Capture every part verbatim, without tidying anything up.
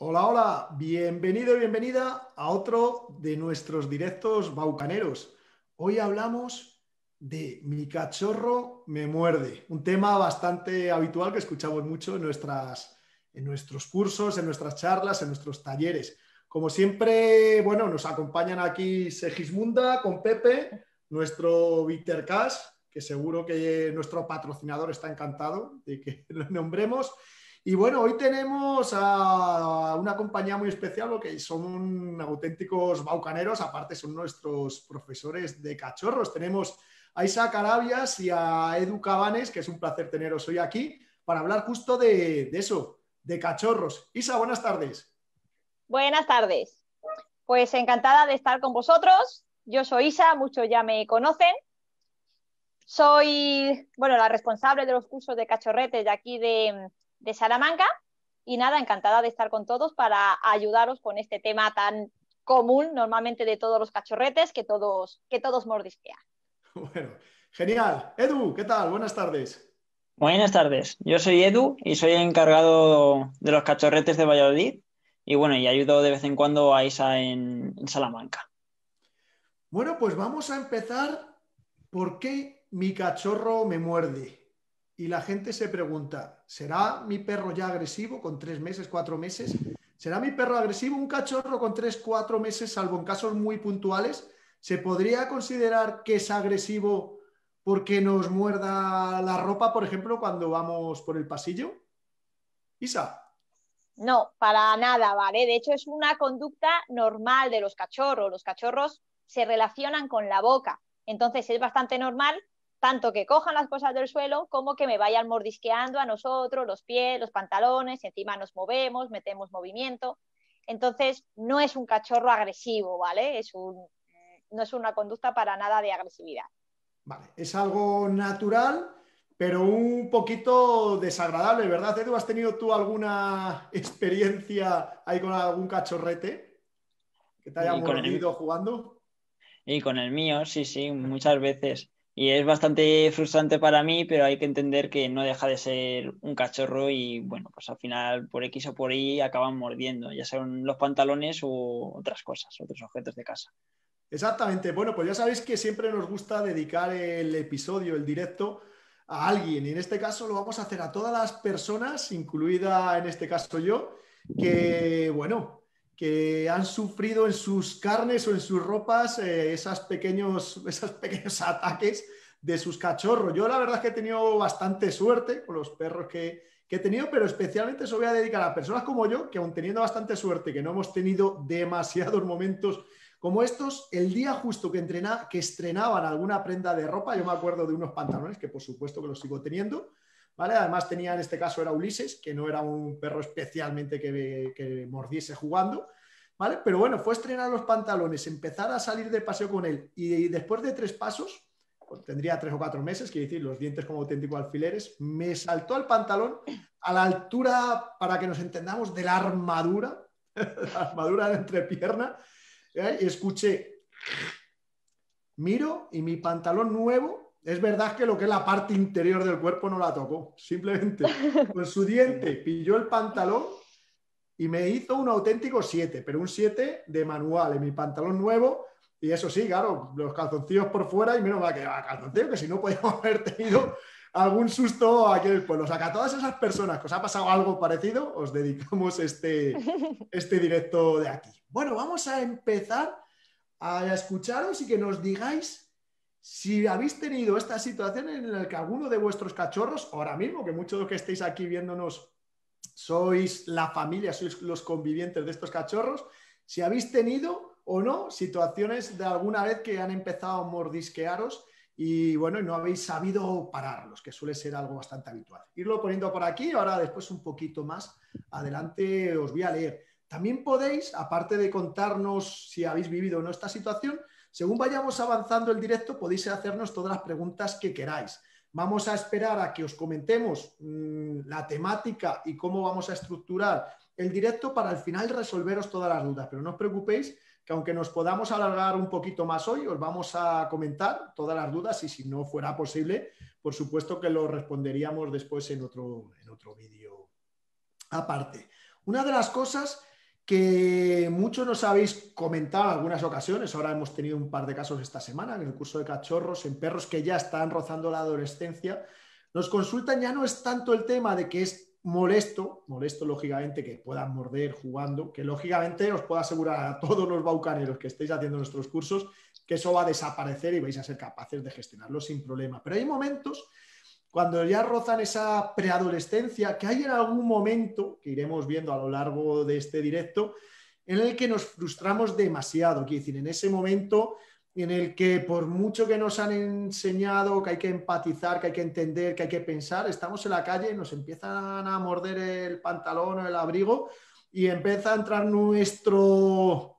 Hola, hola, bienvenido y bienvenida a otro de nuestros directos baucaneros. Hoy hablamos de Mi cachorro me muerde, un tema bastante habitual que escuchamos mucho en, nuestras, en nuestros cursos, en nuestras charlas, en nuestros talleres. Como siempre, bueno, nos acompañan aquí Segismunda con Pepe, nuestro Vitercash, que seguro que nuestro patrocinador está encantado de que lo nombremos. Y bueno, hoy tenemos a una compañía muy especial porque son auténticos baucaneros, aparte son nuestros profesores de cachorros. Tenemos a Isa Carabias y a Edu Cabanes, que es un placer teneros hoy aquí para hablar justo de, de eso, de cachorros. Isa, buenas tardes. Buenas tardes. Pues encantada de estar con vosotros. Yo soy Isa, muchos ya me conocen. Soy, bueno, la responsable de los cursos de cachorretes de aquí de, de Salamanca. Y nada, encantada de estar con todos para ayudaros con este tema tan común normalmente de todos los cachorretes que todos, que todos mordisquean. Bueno, genial. Edu, ¿qué tal? Buenas tardes. Buenas tardes, yo soy Edu y soy encargado de los cachorretes de Valladolid y bueno, y ayudo de vez en cuando a Isa en, en Salamanca. Bueno, pues vamos a empezar. ¿Por qué mi cachorro me muerde? Y la gente se pregunta, ¿será mi perro ya agresivo con tres meses, cuatro meses? ¿Será mi perro agresivo? Un cachorro con tres, cuatro meses, salvo en casos muy puntuales, ¿se podría considerar que es agresivo porque nos muerda la ropa, por ejemplo, cuando vamos por el pasillo? Isa. No, para nada, ¿vale? De hecho, es una conducta normal de los cachorros. Los cachorros se relacionan con la boca. Entonces, es bastante normal tanto que cojan las cosas del suelo como que me vayan mordisqueando a nosotros, los pies, los pantalones, encima nos movemos, metemos movimiento. Entonces, no es un cachorro agresivo, ¿vale? Es un, no es una conducta para nada de agresividad. Vale, es algo natural, pero un poquito desagradable, ¿verdad, Edu? ¿Has tenido tú alguna experiencia ahí con algún cachorrete que te haya Y con el, mordido jugando? y con el mío, sí, sí, muchas veces. Y es bastante frustrante para mí, pero hay que entender que no deja de ser un cachorro y bueno, pues al final por X o por Y acaban mordiendo, ya sean los pantalones u otras cosas, otros objetos de casa. Exactamente. Bueno, pues ya sabéis que siempre nos gusta dedicar el episodio, el directo, a alguien. Y en este caso lo vamos a hacer a todas las personas, incluida en este caso yo, que, bueno, que han sufrido en sus carnes o en sus ropas eh, esas pequeños, esos pequeños ataques de sus cachorros. Yo la verdad es que he tenido bastante suerte con los perros que, que he tenido, pero especialmente eso voy a dedicar a personas como yo, que aun teniendo bastante suerte, que no hemos tenido demasiados momentos como estos, el día justo que, entrena, que estrenaban alguna prenda de ropa, yo me acuerdo de unos pantalones, que por supuesto que los sigo teniendo, ¿vale? Además tenía, en este caso era Ulises, que no era un perro especialmente que, que mordiese jugando, ¿vale? Pero bueno, fue estrenar los pantalones, empezar a salir de paseo con él y después de tres pasos, pues tendría tres o cuatro meses, quiero decir, los dientes como auténticos alfileres, me saltó el pantalón a la altura, para que nos entendamos, de la armadura, la armadura de entrepierna, ¿eh? Y escuché, miro y mi pantalón nuevo, es verdad que lo que es la parte interior del cuerpo no la tocó, simplemente con su diente pilló el pantalón y me hizo un auténtico siete, pero un siete de manual en mi pantalón nuevo. Y eso sí, claro, los calzoncillos por fuera y menos mal que va calzoncillo, que si no podíamos haber tenido algún susto aquí en el pueblo. O sea, que a todas esas personas que os ha pasado algo parecido, os dedicamos este, este directo de aquí. Bueno, vamos a empezar a escucharos y que nos digáis si habéis tenido esta situación en la que alguno de vuestros cachorros, ahora mismo, que muchos de los que estéis aquí viéndonos sois la familia, sois los convivientes de estos cachorros, si habéis tenido o no situaciones de alguna vez que han empezado a mordisquearos y bueno, no habéis sabido pararlos, que suele ser algo bastante habitual. Irlo poniendo por aquí, ahora después un poquito más adelante os voy a leer. También podéis, aparte de contarnos si habéis vivido o no esta situación, según vayamos avanzando el directo, podéis hacernos todas las preguntas que queráis. Vamos a esperar a que os comentemos mmm, la temática y cómo vamos a estructurar el directo para al final resolveros todas las dudas. Pero no os preocupéis, que aunque nos podamos alargar un poquito más hoy, os vamos a comentar todas las dudas y si no fuera posible, por supuesto que lo responderíamos después en otro, en otro vídeo aparte. Una de las cosas que muchos nos habéis comentado en algunas ocasiones, ahora hemos tenido un par de casos esta semana en el curso de cachorros, en perros que ya están rozando la adolescencia, nos consultan, ya no es tanto el tema de que es molesto, molesto lógicamente que puedan morder jugando, que lógicamente os puedo asegurar a todos los baucaneros que estéis haciendo nuestros cursos que eso va a desaparecer y vais a ser capaces de gestionarlo sin problema. Pero hay momentos cuando ya rozan esa preadolescencia, que hay en algún momento, que iremos viendo a lo largo de este directo, en el que nos frustramos demasiado. Quiero decir, en ese momento en el que por mucho que nos han enseñado que hay que empatizar, que hay que entender, que hay que pensar, estamos en la calle y nos empiezan a morder el pantalón o el abrigo y empieza a entrar nuestro,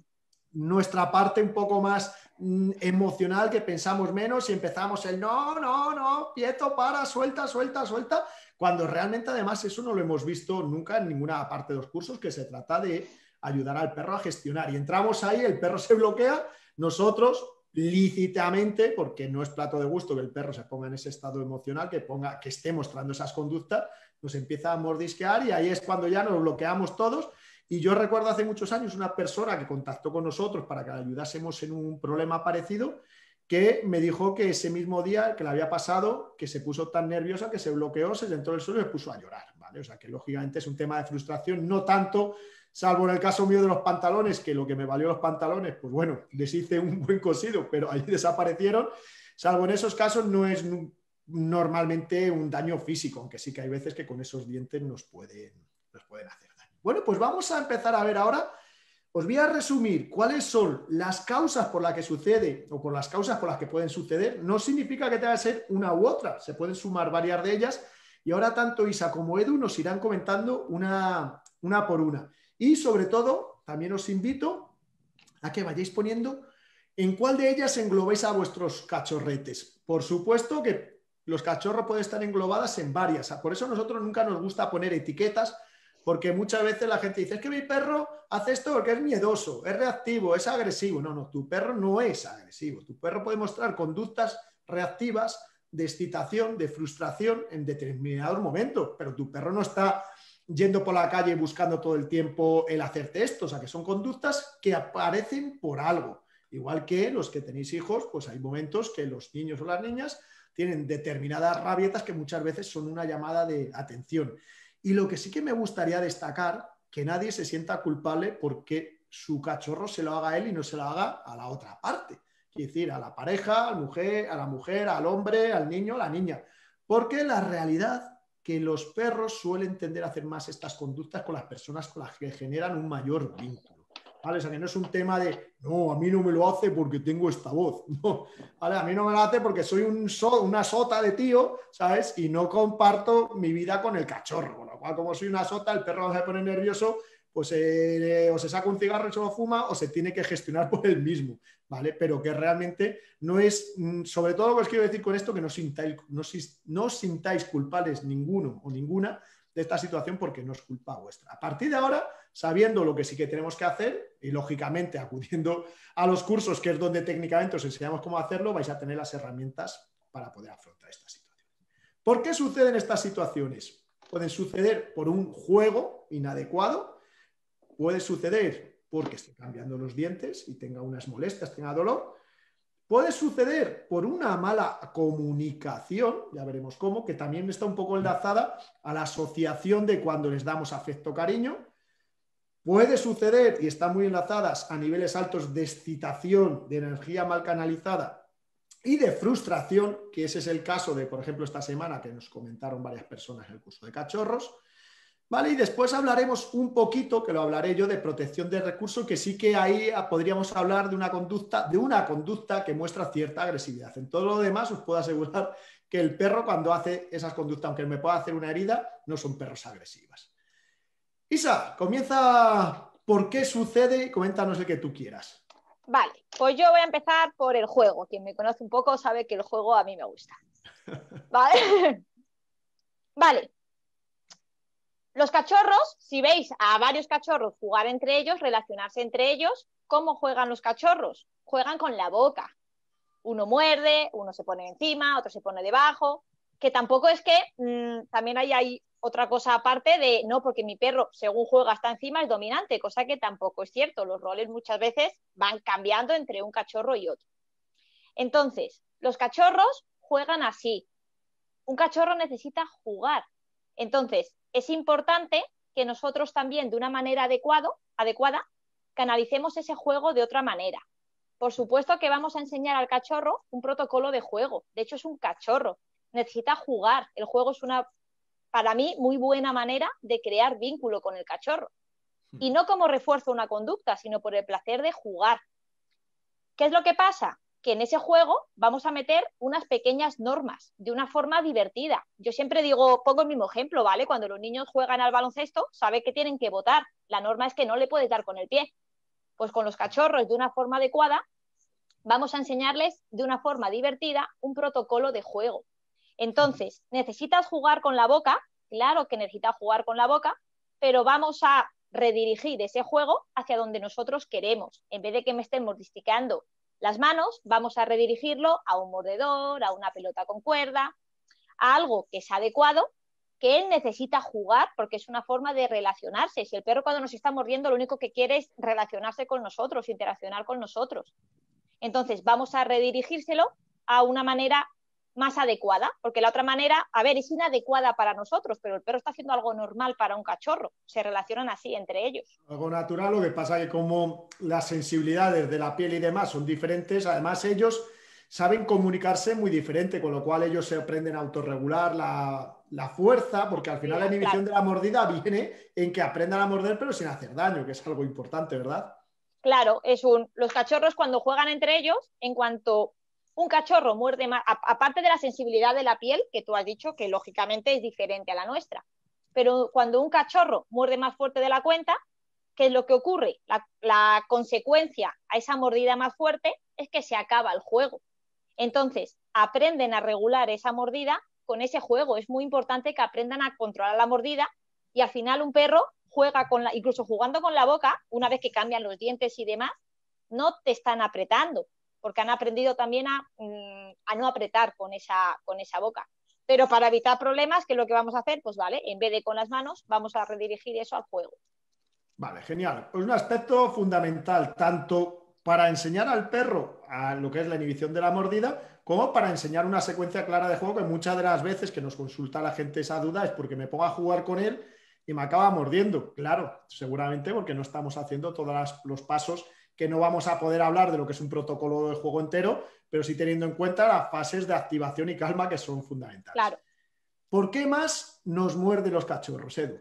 nuestra parte un poco más emocional, que pensamos menos y empezamos el no, no, no, quieto, para, suelta, suelta, suelta, cuando realmente además eso no lo hemos visto nunca en ninguna parte de los cursos, que se trata de ayudar al perro a gestionar. Y entramos ahí, el perro se bloquea, nosotros lícitamente, porque no es plato de gusto que el perro se ponga en ese estado emocional, que, ponga, que esté mostrando esas conductas, nos empieza a mordisquear y ahí es cuando ya nos bloqueamos todos. Y yo recuerdo hace muchos años una persona que contactó con nosotros para que le ayudásemos en un problema parecido, que me dijo que ese mismo día que le había pasado, que se puso tan nerviosa que se bloqueó, se sentó en el suelo y se puso a llorar, ¿vale? O sea que lógicamente es un tema de frustración, no tanto, salvo en el caso mío de los pantalones, que lo que me valió los pantalones, pues bueno, les hice un buen cosido, pero ahí desaparecieron, salvo en esos casos no es normalmente un daño físico, aunque sí que hay veces que con esos dientes nos pueden, nos pueden hacer. Bueno, pues vamos a empezar a ver ahora, os voy a resumir cuáles son las causas por las que sucede o por las causas por las que pueden suceder. No significa que tenga que ser una u otra, se pueden sumar varias de ellas y ahora tanto Isa como Edu nos irán comentando una, una por una. Y sobre todo, también os invito a que vayáis poniendo en cuál de ellas englobáis a vuestros cachorretes. Por supuesto que los cachorros pueden estar englobadas en varias, por eso a nosotros nunca nos gusta poner etiquetas, porque muchas veces la gente dice, es que mi perro hace esto porque es miedoso, es reactivo, es agresivo. No, no, tu perro no es agresivo. Tu perro puede mostrar conductas reactivas de excitación, de frustración en determinados momentos, pero tu perro no está yendo por la calle buscando todo el tiempo el hacerte esto. O sea, que son conductas que aparecen por algo. Igual que los que tenéis hijos, pues hay momentos que los niños o las niñas tienen determinadas rabietas que muchas veces son una llamada de atención. Y lo que sí que me gustaría destacar, que nadie se sienta culpable porque su cachorro se lo haga a él y no se lo haga a la otra parte. Quiere decir, a la pareja, a la mujer, a la mujer, al hombre, al niño, a la niña. Porque la realidad que los perros suelen tender a hacer más estas conductas con las personas con las que generan un mayor vínculo. ¿Vale? O sea, que no es un tema de, no, a mí no me lo hace porque tengo esta voz. No, ¿vale? A mí no me lo hace porque soy un so, una sota de tío, ¿sabes? Y no comparto mi vida con el cachorro. Con lo cual, como soy una sota, el perro se pone nervioso, pues eh, o se saca un cigarro y se lo fuma o se tiene que gestionar por él mismo, ¿vale? Pero que realmente no es, sobre todo lo que os quiero decir con esto, que no sintáis, no, no sintáis culpables ninguno o ninguna de esta situación porque no es culpa vuestra. A partir de ahora, sabiendo lo que sí que tenemos que hacer y lógicamente acudiendo a los cursos, que es donde técnicamente os enseñamos cómo hacerlo, vais a tener las herramientas para poder afrontar esta situación. ¿Por qué suceden estas situaciones? Pueden suceder por un juego inadecuado, puede suceder porque esté cambiando los dientes y tenga unas molestias, tenga dolor. Puede suceder por una mala comunicación, ya veremos cómo, que también está un poco enlazada a la asociación de cuando les damos afecto, cariño. Puede suceder, y están muy enlazadas a niveles altos de excitación, de energía mal canalizada y de frustración, que ese es el caso de, por ejemplo, esta semana que nos comentaron varias personas en el curso de cachorros. ¿Vale? Y después hablaremos un poquito, que lo hablaré yo, de protección de recursos, que sí que ahí podríamos hablar de una conducta, de una conducta que muestra cierta agresividad. En todo lo demás os puedo asegurar que el perro cuando hace esas conductas, aunque me pueda hacer una herida, no son perros agresivas. Isa, comienza por qué sucede y coméntanos el que tú quieras. Vale, pues yo voy a empezar por el juego. Quien me conoce un poco sabe que el juego a mí me gusta. ¿Vale? Vale. Los cachorros, si veis a varios cachorros jugar entre ellos, relacionarse entre ellos, ¿cómo juegan los cachorros? Juegan con la boca. Uno muerde, uno se pone encima, otro se pone debajo, que tampoco es que mmm, también hay, hay otra cosa aparte de, no, porque mi perro, según juega hasta encima, es dominante, cosa que tampoco es cierto. Los roles muchas veces van cambiando entre un cachorro y otro. Entonces, los cachorros juegan así. Un cachorro necesita jugar. Entonces, es importante que nosotros también, de una manera adecuado, adecuada, canalicemos ese juego de otra manera. Por supuesto que vamos a enseñar al cachorro un protocolo de juego. De hecho, es un cachorro. Necesita jugar. El juego es una, para mí, muy buena manera de crear vínculo con el cachorro. Y no como refuerzo a una conducta, sino por el placer de jugar. ¿Qué es lo que pasa? Que en ese juego vamos a meter unas pequeñas normas de una forma divertida. Yo siempre digo, pongo el mismo ejemplo, ¿vale? Cuando los niños juegan al baloncesto, saben que tienen que botar. La norma es que no le puedes dar con el pie. Pues con los cachorros, de una forma adecuada, vamos a enseñarles de una forma divertida un protocolo de juego. Entonces, ¿necesitas jugar con la boca? Claro que necesitas jugar con la boca, pero vamos a redirigir ese juego hacia donde nosotros queremos. En vez de que me estén mordisqueando las manos, vamos a redirigirlo a un mordedor, a una pelota con cuerda, a algo que es adecuado, que él necesita jugar porque es una forma de relacionarse. Si el perro cuando nos está mordiendo lo único que quiere es relacionarse con nosotros, interaccionar con nosotros. Entonces vamos a redirigírselo a una manera más adecuada, porque la otra manera, a ver, es inadecuada para nosotros, pero el perro está haciendo algo normal para un cachorro. Se relacionan así entre ellos. Algo natural, lo que pasa es que como las sensibilidades de la piel y demás son diferentes, además ellos saben comunicarse muy diferente, con lo cual ellos se aprenden a autorregular la, la fuerza, porque al final sí, la inhibición claro. de la mordida viene en que aprendan a morder pero sin hacer daño, que es algo importante, ¿verdad? Claro, es un, los cachorros cuando juegan entre ellos, en cuanto un cachorro muerde más, a, aparte de la sensibilidad de la piel, que tú has dicho que lógicamente es diferente a la nuestra, pero cuando un cachorro muerde más fuerte de la cuenta, ¿qué es lo que ocurre? La, la consecuencia a esa mordida más fuerte es que se acaba el juego. Entonces, aprenden a regular esa mordida con ese juego. Es muy importante que aprendan a controlar la mordida y al final un perro juega con la, incluso jugando con la boca, una vez que cambian los dientes y demás, no te están apretando, porque han aprendido también a, a no apretar con esa, con esa boca. Pero para evitar problemas, ¿qué es lo que vamos a hacer? Pues vale, en vez de con las manos, vamos a redirigir eso al juego. Vale, genial. Pues un aspecto fundamental, tanto para enseñar al perro a lo que es la inhibición de la mordida, como para enseñar una secuencia clara de juego, que muchas de las veces que nos consulta la gente esa duda es porque me pongo a jugar con él y me acaba mordiendo. Claro, seguramente porque no estamos haciendo todos los pasos, que no vamos a poder hablar de lo que es un protocolo de juego entero, pero sí teniendo en cuenta las fases de activación y calma que son fundamentales. Claro. ¿Por qué más nos muerden los cachorros, Edu?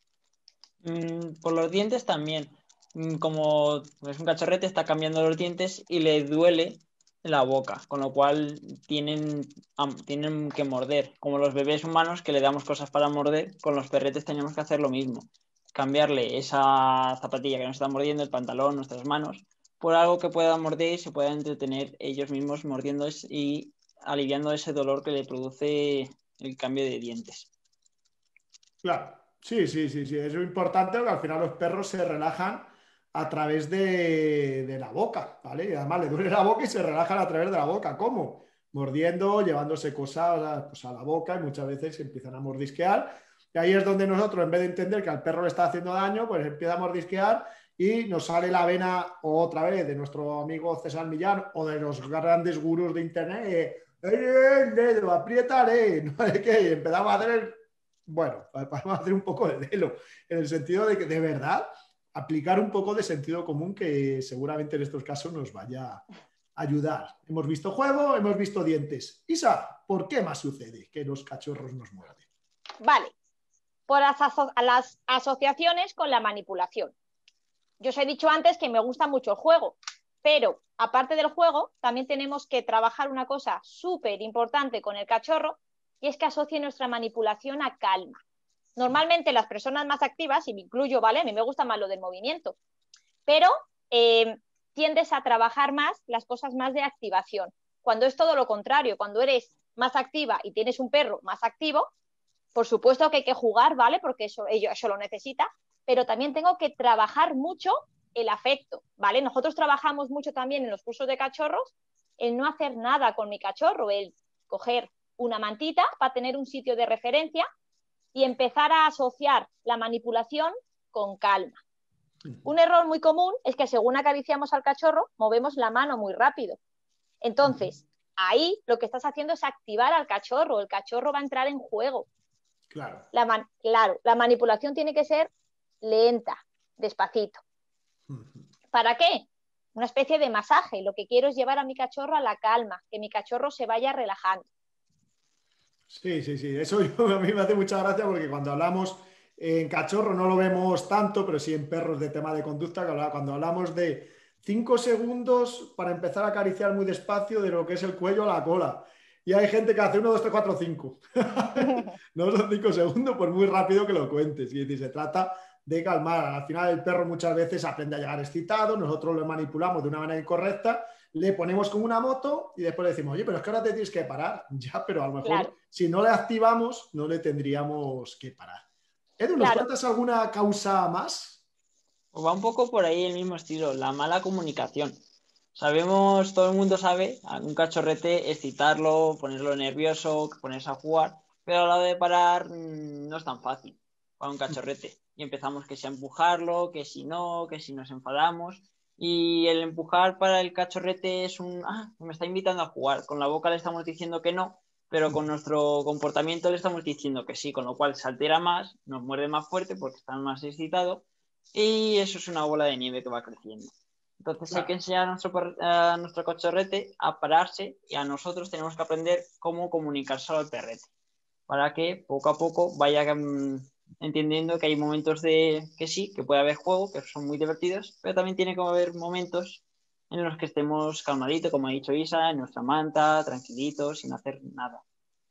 Mm, por los dientes también. Mm, como es un cachorrete, está cambiando los dientes y le duele la boca, con lo cual tienen, um, tienen que morder. Como los bebés humanos que le damos cosas para morder, con los perretes tenemos que hacer lo mismo. Cambiarle esa zapatilla que nos está mordiendo, el pantalón, nuestras manos, por algo que puedan morder y se puedan entretener ellos mismos mordiendo y aliviando ese dolor que le produce el cambio de dientes. Claro, sí, sí, sí, sí. Es importante porque al final los perros se relajan a través de, de la boca, ¿vale? Y además le duele la boca y se relajan a través de la boca. ¿Cómo? Mordiendo, llevándose cosas pues, a la boca y muchas veces se empiezan a mordisquear. Y ahí es donde nosotros, en vez de entender que al perro le está haciendo daño, pues empieza a mordisquear y nos sale la vena otra vez de nuestro amigo César Millán o de los grandes gurús de internet. Eh, eh, el dedo, apriétale, no sé qué, y empezamos a hacer el... Bueno, vamos a hacer un poco de delo, en el sentido de que de verdad aplicar un poco de sentido común que seguramente en estos casos nos vaya a ayudar. Hemos visto juego, hemos visto dientes. Isa, ¿por qué más sucede que los cachorros nos muerden? Vale, por las, aso las asociaciones con la manipulación. Yo os he dicho antes que me gusta mucho el juego, pero aparte del juego también tenemos que trabajar una cosa súper importante con el cachorro y es que asocie nuestra manipulación a calma. Normalmente las personas más activas, y me incluyo, ¿vale? A mí me gusta más lo del movimiento, pero eh, tiendes a trabajar más las cosas más de activación. Cuando es todo lo contrario, cuando eres más activa y tienes un perro más activo, por supuesto que hay que jugar, ¿vale? Porque eso, ello, eso lo necesita, pero también tengo que trabajar mucho el afecto, ¿vale? Nosotros trabajamos mucho también en los cursos de cachorros el no hacer nada con mi cachorro, el coger una mantita para tener un sitio de referencia y empezar a asociar la manipulación con calma. Un error muy común es que según acariciamos al cachorro, movemos la mano muy rápido. Entonces, ahí lo que estás haciendo es activar al cachorro. El cachorro va a entrar en juego. Claro. La man- claro, la manipulación tiene que ser lenta, despacito. ¿Para qué? Una especie de masaje. Lo que quiero es llevar a mi cachorro a la calma, que mi cachorro se vaya relajando. Sí, sí, sí. Eso yo- a mí me hace mucha gracia porque cuando hablamos en cachorro no lo vemos tanto, pero sí en perros de tema de conducta, que habla- cuando hablamos de cinco segundos para empezar a acariciar muy despacio de lo que es el cuello a la cola. Y hay gente que hace uno, dos, tres, cuatro, cinco. No son cinco segundos, por muy rápido que lo cuentes. Y decir, se trata de calmar. Al final el perro muchas veces aprende a llegar excitado, nosotros lo manipulamos de una manera incorrecta, le ponemos como una moto y después le decimos, oye, pero es que ahora te tienes que parar. Ya, pero a lo mejor Claro. si no le activamos, no le tendríamos que parar. Edu, ¿nos Claro. cuentas alguna causa más? Pues va un poco por ahí el mismo estilo, la mala comunicación. Sabemos, todo el mundo sabe, a un cachorrete excitarlo, ponerlo nervioso, ponerse a jugar, pero a la hora de parar mmm, no es tan fácil para un cachorrete. Y empezamos que si a empujarlo, que si no, que si nos enfadamos. Y el empujar para el cachorrete es un, ah, me está invitando a jugar. Con la boca le estamos diciendo que no, pero con nuestro comportamiento le estamos diciendo que sí, con lo cual se altera más, nos muerde más fuerte porque está más excitado y eso es una bola de nieve que va creciendo. Entonces hay que enseñar a nuestro, a nuestro cachorrete a pararse y a nosotros tenemos que aprender cómo comunicárselo al perrete para que poco a poco vaya um, entendiendo que hay momentos de que sí, que puede haber juego, que son muy divertidos, pero también tiene que haber momentos en los que estemos calmaditos, como ha dicho Isa, en nuestra manta, tranquilitos, sin hacer nada.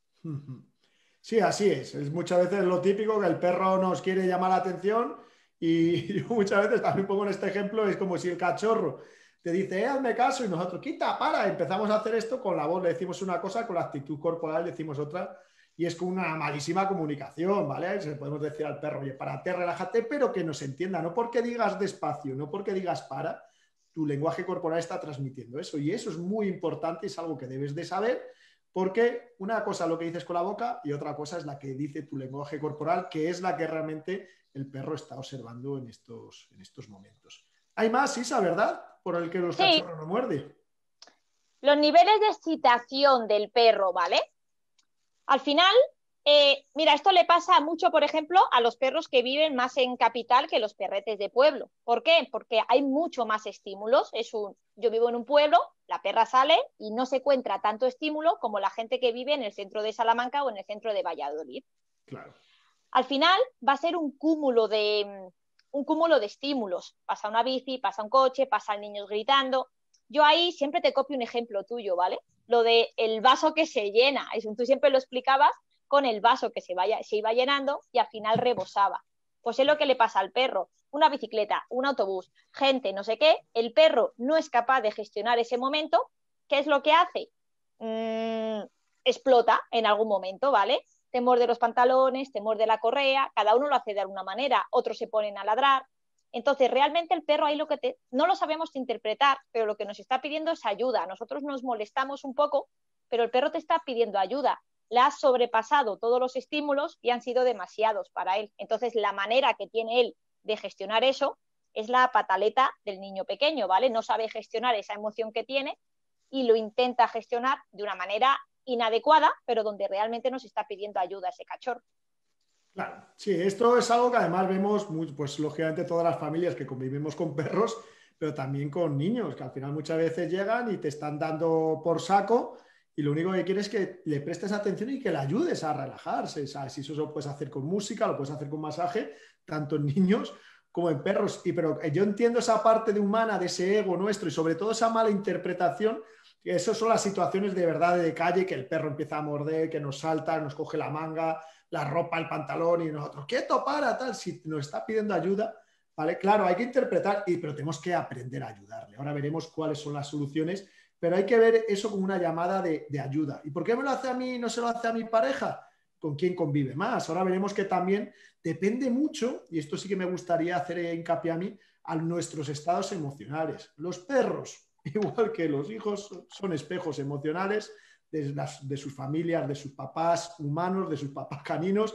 Sí, así es. Es muchas veces lo típico que el perro nos quiere llamar la atención y yo muchas veces también pongo en este ejemplo, es como si el cachorro te dice, eh, hazme caso y nosotros, quita, para, empezamos a hacer esto con la voz, le decimos una cosa, con la actitud corporal le decimos otra y es con una malísima comunicación, ¿vale? Se podemos decir al perro, oye, párate, relájate, pero que nos entienda, no porque digas despacio, no porque digas para, tu lenguaje corporal está transmitiendo eso y eso es muy importante, es algo que debes de saber. Porque una cosa es lo que dices con la boca y otra cosa es la que dice tu lenguaje corporal, que es la que realmente el perro está observando en estos, en estos momentos. Hay más, Isa, ¿verdad? Por el que los Sí. cachorros no muerden. Los niveles de excitación del perro, ¿vale? Al final, eh, mira, esto le pasa mucho, por ejemplo, a los perros que viven más en capital que los perretes de pueblo. ¿Por qué? Porque hay mucho más estímulos. Es un, yo vivo en un pueblo, la perra sale y no se encuentra tanto estímulo como la gente que vive en el centro de Salamanca o en el centro de Valladolid. Claro. Al final va a ser un cúmulo de, un cúmulo de estímulos. Pasa una bici, pasa un coche, pasan niños gritando. Yo ahí siempre te copio un ejemplo tuyo, ¿vale? Lo de el vaso que se llena. Tú siempre lo explicabas con el vaso que se, vaya, se iba llenando y al final rebosaba. Pues es lo que le pasa al perro. Una bicicleta, un autobús, gente, no sé qué. El perro no es capaz de gestionar ese momento. ¿Qué es lo que hace? Mm, explota en algún momento, ¿vale? Te muerde los pantalones, te muerde la correa. Cada uno lo hace de alguna manera. Otros se ponen a ladrar. Entonces, realmente el perro ahí lo que te, no lo sabemos interpretar, pero lo que nos está pidiendo es ayuda. Nosotros nos molestamos un poco, pero el perro te está pidiendo ayuda. Le has sobrepasado todos los estímulos y han sido demasiados para él. Entonces, la manera que tiene él de gestionar eso es la pataleta del niño pequeño, ¿vale? No sabe gestionar esa emoción que tiene y lo intenta gestionar de una manera inadecuada, pero donde realmente nos está pidiendo ayuda ese cachorro. Claro, sí, esto es algo que además vemos, muy, pues lógicamente todas las familias que convivimos con perros, pero también con niños, que al final muchas veces llegan y te están dando por saco y lo único que quieres es que le prestes atención y que le ayudes a relajarse, ¿sabes? Si eso lo puedes hacer con música, lo puedes hacer con masaje, tanto en niños como en perros. Y, pero yo entiendo esa parte de humana, de ese ego nuestro y sobre todo esa mala interpretación. Esas son las situaciones de verdad de calle, que el perro empieza a morder, que nos salta, nos coge la manga, la ropa, el pantalón y nosotros, quieto, para, tal, si nos está pidiendo ayuda, ¿vale? Claro, hay que interpretar, y, pero tenemos que aprender a ayudarle. Ahora veremos cuáles son las soluciones, pero hay que ver eso como una llamada de, de ayuda. ¿Y por qué me lo hace a mí y no se lo hace a mi pareja? ¿Con quién convive más? Ahora veremos que también depende mucho, y esto sí que me gustaría hacer hincapié a mí, a nuestros estados emocionales. Los perros, igual que los hijos, son espejos emocionales de, las, de sus familias, de sus papás humanos, de sus papás caninos,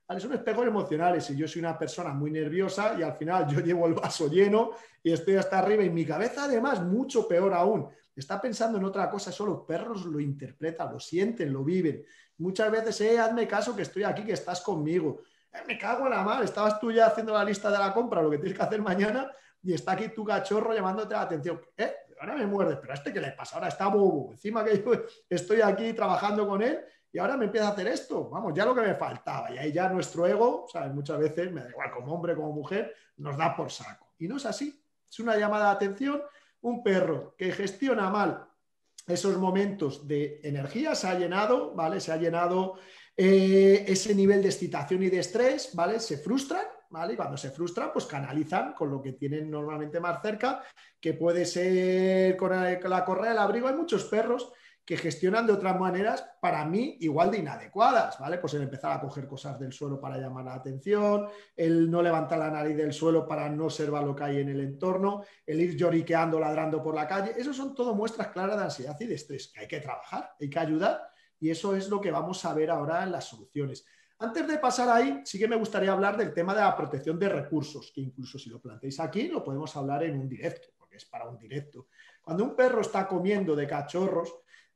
¿vale? Son espejos emocionales. Si yo soy una persona muy nerviosa y al final yo llevo el vaso lleno y estoy hasta arriba y mi cabeza además, mucho peor aún, está pensando en otra cosa, eso los perros lo interpretan, lo sienten, lo viven. Muchas veces, eh, hazme caso que estoy aquí, que estás conmigo. Eh, me cago en la mar, estabas tú ya haciendo la lista de la compra, lo que tienes que hacer mañana y está aquí tu cachorro llamándote la atención. ¿Eh? Ahora me muerdes, pero ¿a este qué le pasa? Ahora está bobo. Encima que yo estoy aquí trabajando con él y ahora me empieza a hacer esto. Vamos, ya lo que me faltaba. Y ahí ya nuestro ego, ¿sabes? Muchas veces, me da igual como hombre, como mujer, nos da por saco. Y no es así. Es una llamada de atención. Un perro que gestiona mal esos momentos de energía se ha llenado, ¿vale? Se ha llenado eh, ese nivel de excitación y de estrés, ¿vale? Se frustran, ¿vale? Y cuando se frustran, pues canalizan con lo que tienen normalmente más cerca, que puede ser con la correa, el abrigo. Hay muchos perros que gestionan de otras maneras, para mí, igual de inadecuadas, ¿vale? Pues el empezar a coger cosas del suelo para llamar la atención, el no levantar la nariz del suelo para no observar lo que hay en el entorno, el ir lloriqueando, ladrando por la calle. Esos son todo muestras claras de ansiedad y de estrés, que hay que trabajar, hay que ayudar, y eso es lo que vamos a ver ahora en las soluciones. Antes de pasar ahí, sí que me gustaría hablar del tema de la protección de recursos, que incluso si lo planteáis aquí, lo podemos hablar en un directo, porque es para un directo. Cuando un perro está comiendo de cachorros,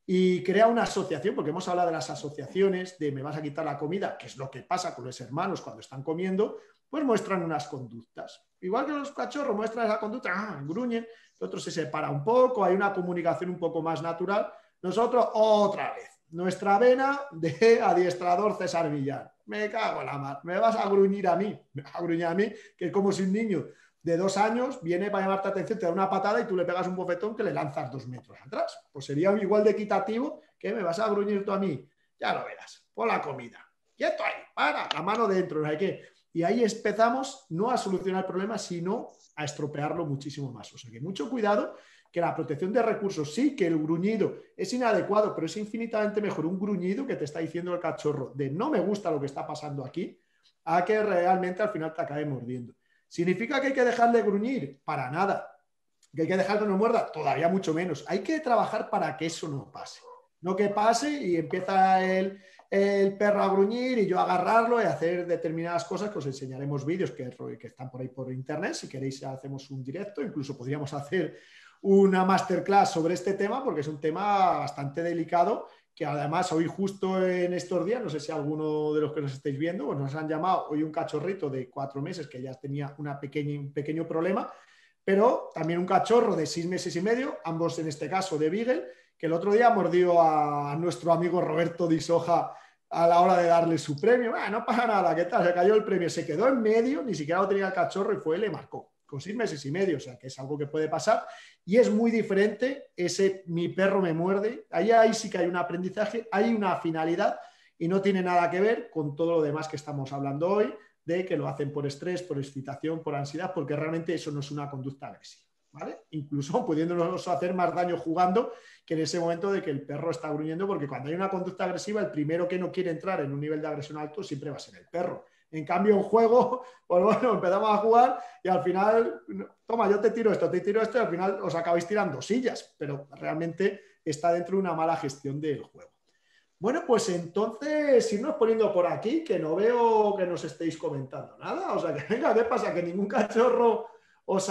y crea una asociación, porque hemos hablado de las asociaciones, de me vas a quitar la comida, que es lo que pasa con los hermanos cuando están comiendo, pues muestran unas conductas. Igual que los cachorros muestran esa conducta, ah, gruñen, el otro se separa un poco, hay una comunicación un poco más natural. Nosotros, otra vez, nuestra vena de adiestrador César Villar. Me cago en la mar, me vas a gruñir a mí, me vas a gruñir a mí, que es como si un niño de dos años viene para llamarte atención, te da una patada y tú le pegas un bofetón que le lanzas dos metros atrás. Pues sería igual de equitativo que me vas a gruñir tú a mí. Ya lo verás, por la comida. Quieto ahí, para, la mano dentro, no hay qué. Y ahí empezamos no a solucionar el problema, sino a estropearlo muchísimo más. O sea que mucho cuidado, que la protección de recursos, sí, que el gruñido es inadecuado, pero es infinitamente mejor un gruñido que te está diciendo el cachorro de no me gusta lo que está pasando aquí, a que realmente al final te acabe mordiendo. ¿Significa que hay que dejar de gruñir? Para nada. ¿Que hay que dejar que nos muerda? Todavía mucho menos. Hay que trabajar para que eso no pase. No que pase y empieza el, el perro a gruñir y yo a agarrarlo y a hacer determinadas cosas que os enseñaremos vídeos que, que están por ahí por internet. Si queréis hacemos un directo. Incluso podríamos hacer una masterclass sobre este tema porque es un tema bastante delicado que además hoy justo en estos días, no sé si alguno de los que nos estáis viendo, pues nos han llamado hoy un cachorrito de cuatro meses que ya tenía una pequeña, un pequeño problema, pero también un cachorro de seis meses y medio, ambos en este caso de Beagle, que el otro día mordió a nuestro amigo Roberto Di Soja a la hora de darle su premio. Ah, no pasa nada, ¿qué tal? Se cayó el premio, se quedó en medio, ni siquiera lo tenía el cachorro y fue y le marcó. Con seis meses y medio, o sea que es algo que puede pasar y es muy diferente ese mi perro me muerde, ahí, ahí sí que hay un aprendizaje, hay una finalidad y no tiene nada que ver con todo lo demás que estamos hablando hoy, de que lo hacen por estrés, por excitación, por ansiedad, porque realmente eso no es una conducta agresiva, ¿vale? Incluso pudiéndonos hacer más daño jugando que en ese momento de que el perro está gruñendo, porque cuando hay una conducta agresiva, el primero que no quiere entrar en un nivel de agresión alto siempre va a ser el perro. En cambio, en juego, pues bueno, empezamos a jugar y al final, toma, yo te tiro esto, te tiro esto y al final os acabáis tirando sillas, pero realmente está dentro de una mala gestión del juego. Bueno, pues entonces, irnos poniendo por aquí, que no veo que nos estéis comentando nada. O sea, que venga, ¿qué pasa? ¿Que ningún cachorro os,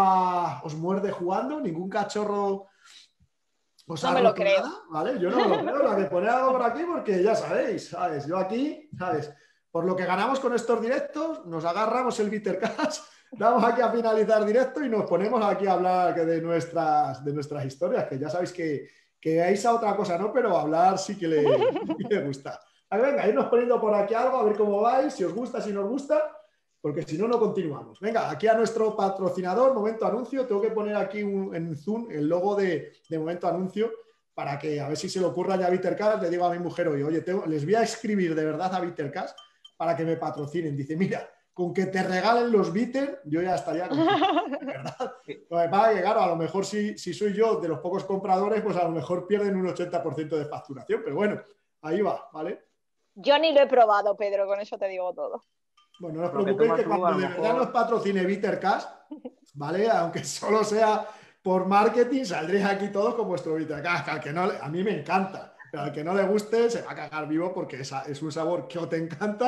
ha, os muerde jugando? ¿Ningún cachorro os ha no me lo roto creo. nada? ¿Vale? Yo no lo creo, la que pone algo por aquí porque ya sabéis, ¿sabes? Yo aquí, ¿sabes? Por lo que ganamos con estos directos, nos agarramos el Bitter Cash, damos aquí a finalizar directo y nos ponemos aquí a hablar de nuestras, de nuestras historias, que ya sabéis que, que hay esa otra cosa, ¿no? Pero hablar sí que le, sí que le gusta. A ver, venga, irnos poniendo por aquí algo, a ver cómo vais, si os gusta, si nos gusta, porque si no, no continuamos. Venga, aquí a nuestro patrocinador, Momento Anuncio, tengo que poner aquí un, en Zoom el logo de, de Momento Anuncio, para que a ver si se le ocurra ya a Bitter Cash, le digo a mi mujer hoy, oye, tengo, les voy a escribir de verdad a Bitter Cash para que me patrocinen. Dice, mira, con que te regalen los Bitter, yo ya estaría contigo, ¿verdad? Pues para que, claro, a lo mejor si, si soy yo de los pocos compradores, pues a lo mejor pierden un ochenta por ciento de facturación, pero bueno, ahí va, ¿vale? Yo ni lo he probado, Pedro, con eso te digo todo. Bueno, no os preocupéis que cuando de verdad nos patrocine Bitter Cash, ¿vale? Aunque solo sea por marketing, saldréis aquí todos con vuestro Bitter Cash, que al que no, a mí me encanta. Pero al que no le guste se va a cagar vivo porque es, es un sabor que o te encanta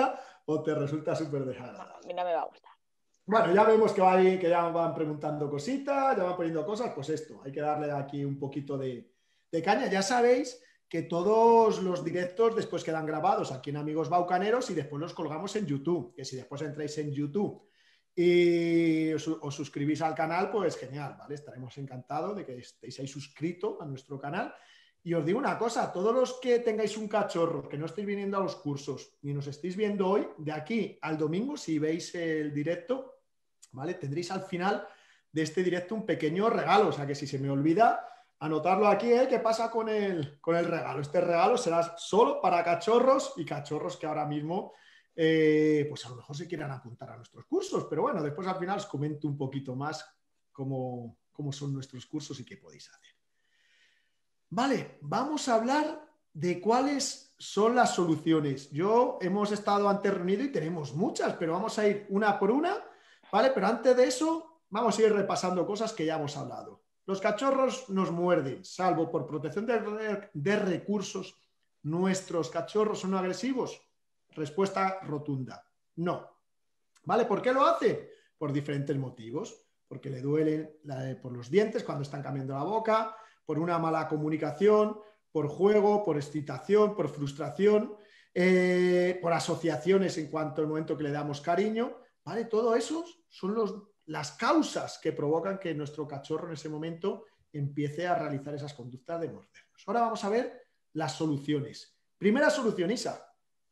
o te resulta súper No, desagradable. a mí no me va a gustar. Bueno, ya vemos que, va bien, que ya van preguntando cositas, ya van poniendo cosas, pues esto, hay que darle aquí un poquito de, de caña. Ya sabéis que todos los directos después quedan grabados aquí en Amigos Baucaneros y después los colgamos en YouTube, que si después entráis en YouTube y os, os suscribís al canal, pues genial, ¿vale? Estaremos encantados de que estéis ahí suscritos a nuestro canal. Y os digo una cosa, todos los que tengáis un cachorro, que no estéis viniendo a los cursos, ni nos estéis viendo hoy, de aquí al domingo, si veis el directo, ¿vale? Tendréis al final de este directo un pequeño regalo, o sea que si se me olvida, anotarlo aquí, ¿eh? ¿Qué pasa con el, con el regalo? Este regalo será solo para cachorros y cachorros que ahora mismo, eh, pues a lo mejor se quieran apuntar a nuestros cursos, pero bueno, después al final os comento un poquito más cómo, cómo son nuestros cursos y qué podéis hacer. Vale, vamos a hablar de cuáles son las soluciones. Yo hemos estado antes reunidos y tenemos muchas, pero vamos a ir una por una, ¿vale? Pero antes de eso, vamos a ir repasando cosas que ya hemos hablado. Los cachorros nos muerden, salvo por protección de, de recursos. ¿Nuestros cachorros son agresivos? Respuesta rotunda, no. ¿Vale? ¿Por qué lo hacen? Por diferentes motivos. Porque le duelen la, por los dientes cuando están cambiando la boca, por una mala comunicación, por juego, por excitación, por frustración, eh, por asociaciones en cuanto al momento que le damos cariño, ¿vale? Todo eso son los, las causas que provocan que nuestro cachorro en ese momento empiece a realizar esas conductas de mordernos. Ahora vamos a ver las soluciones. Primera solución, Isa.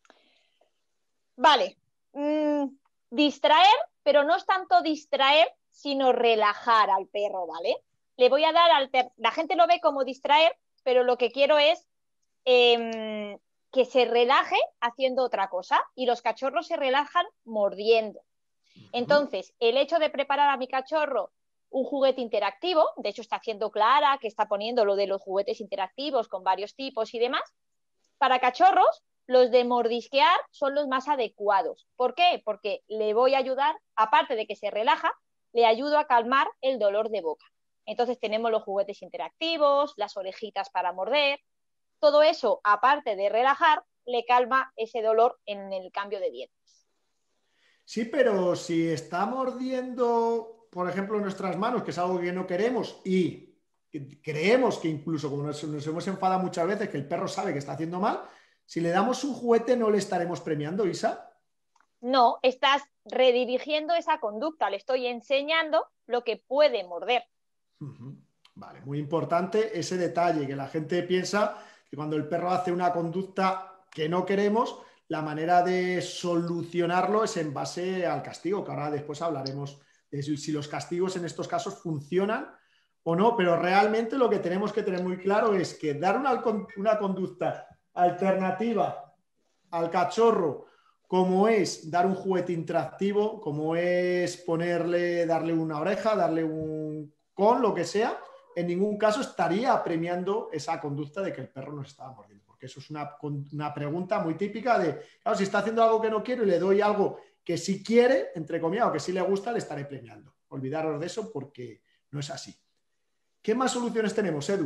Vale. Mm, distraer, pero no es tanto distraer, sino relajar al perro, ¿vale? Le voy a dar alter... La gente lo ve como distraer, pero lo que quiero es eh, que se relaje haciendo otra cosa y los cachorros se relajan mordiendo. Entonces, el hecho de preparar a mi cachorro un juguete interactivo, de hecho está haciendo Clara, que está poniendo lo de los juguetes interactivos con varios tipos y demás, para cachorros, los de mordisquear son los más adecuados. ¿Por qué? Porque le voy a ayudar, aparte de que se relaja, le ayudo a calmar el dolor de boca. Entonces tenemos los juguetes interactivos, las orejitas para morder, todo eso, aparte de relajar, le calma ese dolor en el cambio de dientes. Sí, pero si está mordiendo, por ejemplo, nuestras manos, que es algo que no queremos, y creemos que incluso, como nos, nos hemos enfadado muchas veces, que el perro sabe que está haciendo mal, si le damos un juguete, ¿no le estaremos premiando, Isa? No, estás redirigiendo esa conducta, le estoy enseñando lo que puede morder. Uh-huh. Vale, muy importante ese detalle, que la gente piensa que cuando el perro hace una conducta que no queremos, la manera de solucionarlo es en base al castigo, que ahora después hablaremos de si los castigos en estos casos funcionan o no, pero realmente lo que tenemos que tener muy claro es que dar una, una conducta alternativa al cachorro, como es dar un juguete interactivo, como es ponerle, darle una oreja, darle un con, lo que sea, en ningún caso estaría premiando esa conducta de que el perro nos estaba mordiendo, porque eso es una, una pregunta muy típica de, claro, si está haciendo algo que no quiero y le doy algo que sí quiere, entre comillas, o que sí le gusta, le estaré premiando. Olvidaros de eso porque no es así. ¿Qué más soluciones tenemos, Edu?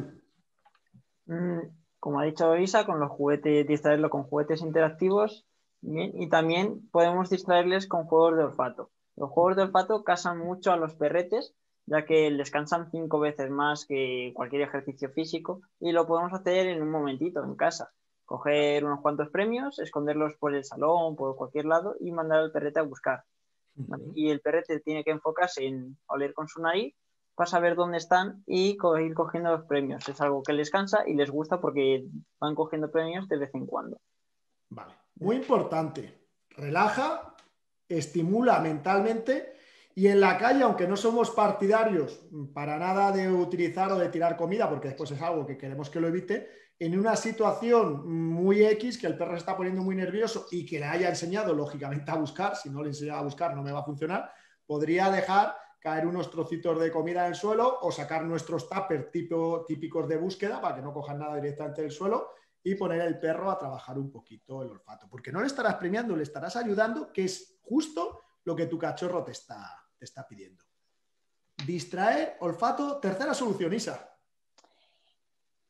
Mm, como ha dicho Isa, con los juguetes, distraerlo con juguetes interactivos, bien, y también podemos distraerles con juegos de olfato. Los juegos de olfato casan mucho a los perretes, ya que les cansan cinco veces más que cualquier ejercicio físico, y lo podemos hacer en un momentito en casa. Coger unos cuantos premios, esconderlos por el salón, por cualquier lado, y mandar al perrete a buscar. ¿Vale? Y el perrete tiene que enfocarse en oler con su nariz para saber dónde están y ir cogiendo los premios. Es algo que les cansa y les gusta porque van cogiendo premios de vez en cuando. Vale, muy importante. Relaja, estimula mentalmente. Y en la calle, aunque no somos partidarios para nada de utilizar o de tirar comida, porque después es algo que queremos que lo evite, en una situación muy X, que el perro se está poniendo muy nervioso y que le haya enseñado, lógicamente, a buscar, si no le enseñaba a buscar no me va a funcionar, podría dejar caer unos trocitos de comida en el suelo o sacar nuestros tuppers tipo, típicos de búsqueda para que no cojan nada directamente del suelo y poner el perro a trabajar un poquito el olfato. Porque no le estarás premiando, le estarás ayudando, que es justo lo que tu cachorro te está... te está pidiendo. Distraer, olfato, tercera solución, Isa.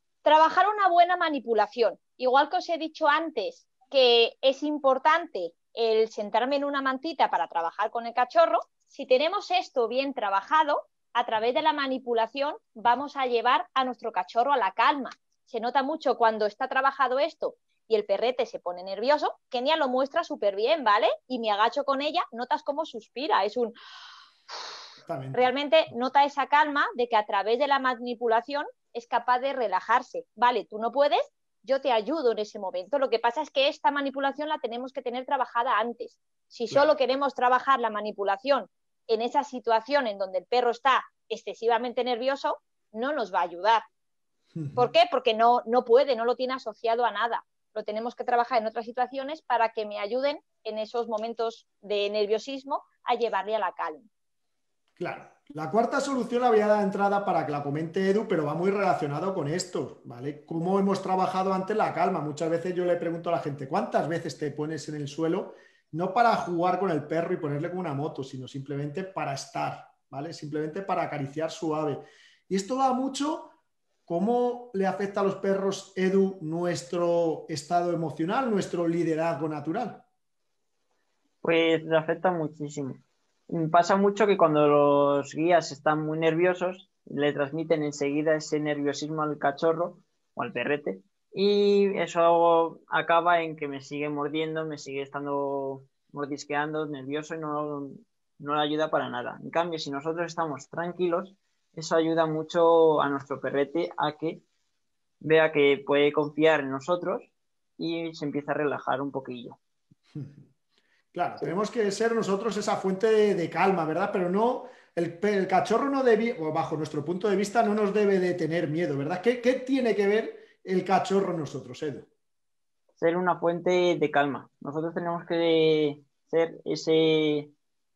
Trabajar una buena manipulación. Igual que os he dicho antes que es importante el sentarme en una mantita para trabajar con el cachorro. Si tenemos esto bien trabajado, a través de la manipulación vamos a llevar a nuestro cachorro a la calma. Se nota mucho cuando está trabajado esto y el perrete se pone nervioso. Kenia lo muestra súper bien, ¿vale? Y me agacho con ella, notas cómo suspira, es un... Realmente nota esa calma de que a través de la manipulación es capaz de relajarse. Vale, tú no puedes, yo te ayudo en ese momento. Lo que pasa es que esta manipulación la tenemos que tener trabajada antes. Si solo claro. queremos trabajar la manipulación en esa situación en donde el perro está excesivamente nervioso, no nos va a ayudar. ¿Por qué? Porque no, no puede, no lo tiene asociado a nada. Lo tenemos que trabajar en otras situaciones para que me ayuden en esos momentos de nerviosismo a llevarle a la calma. Claro. La cuarta solución la voy a dar entrada para que la comente Edu, pero va muy relacionado con esto, ¿vale? ¿Cómo hemos trabajado antes la calma? Muchas veces yo le pregunto a la gente, ¿cuántas veces te pones en el suelo? No para jugar con el perro y ponerle como una moto, sino simplemente para estar, ¿vale? Simplemente para acariciar suave. Y esto va mucho, ¿cómo le afecta a los perros, Edu, nuestro estado emocional, nuestro liderazgo natural? Pues le afecta muchísimo. Pasa mucho que cuando los guías están muy nerviosos, le transmiten enseguida ese nerviosismo al cachorro o al perrete, y eso acaba en que me sigue mordiendo, me sigue estando mordisqueando, nervioso, y no, no le ayuda para nada. En cambio, si nosotros estamos tranquilos, eso ayuda mucho a nuestro perrete a que vea que puede confiar en nosotros y se empieza a relajar un poquillo. Claro, tenemos que ser nosotros esa fuente de, de calma, ¿verdad? Pero no, el, el cachorro no debe, o bajo nuestro punto de vista, no nos debe de tener miedo, ¿verdad? ¿Qué, qué tiene que ver el cachorro en nosotros, Edu? Ser una fuente de calma. Nosotros tenemos que ser ese,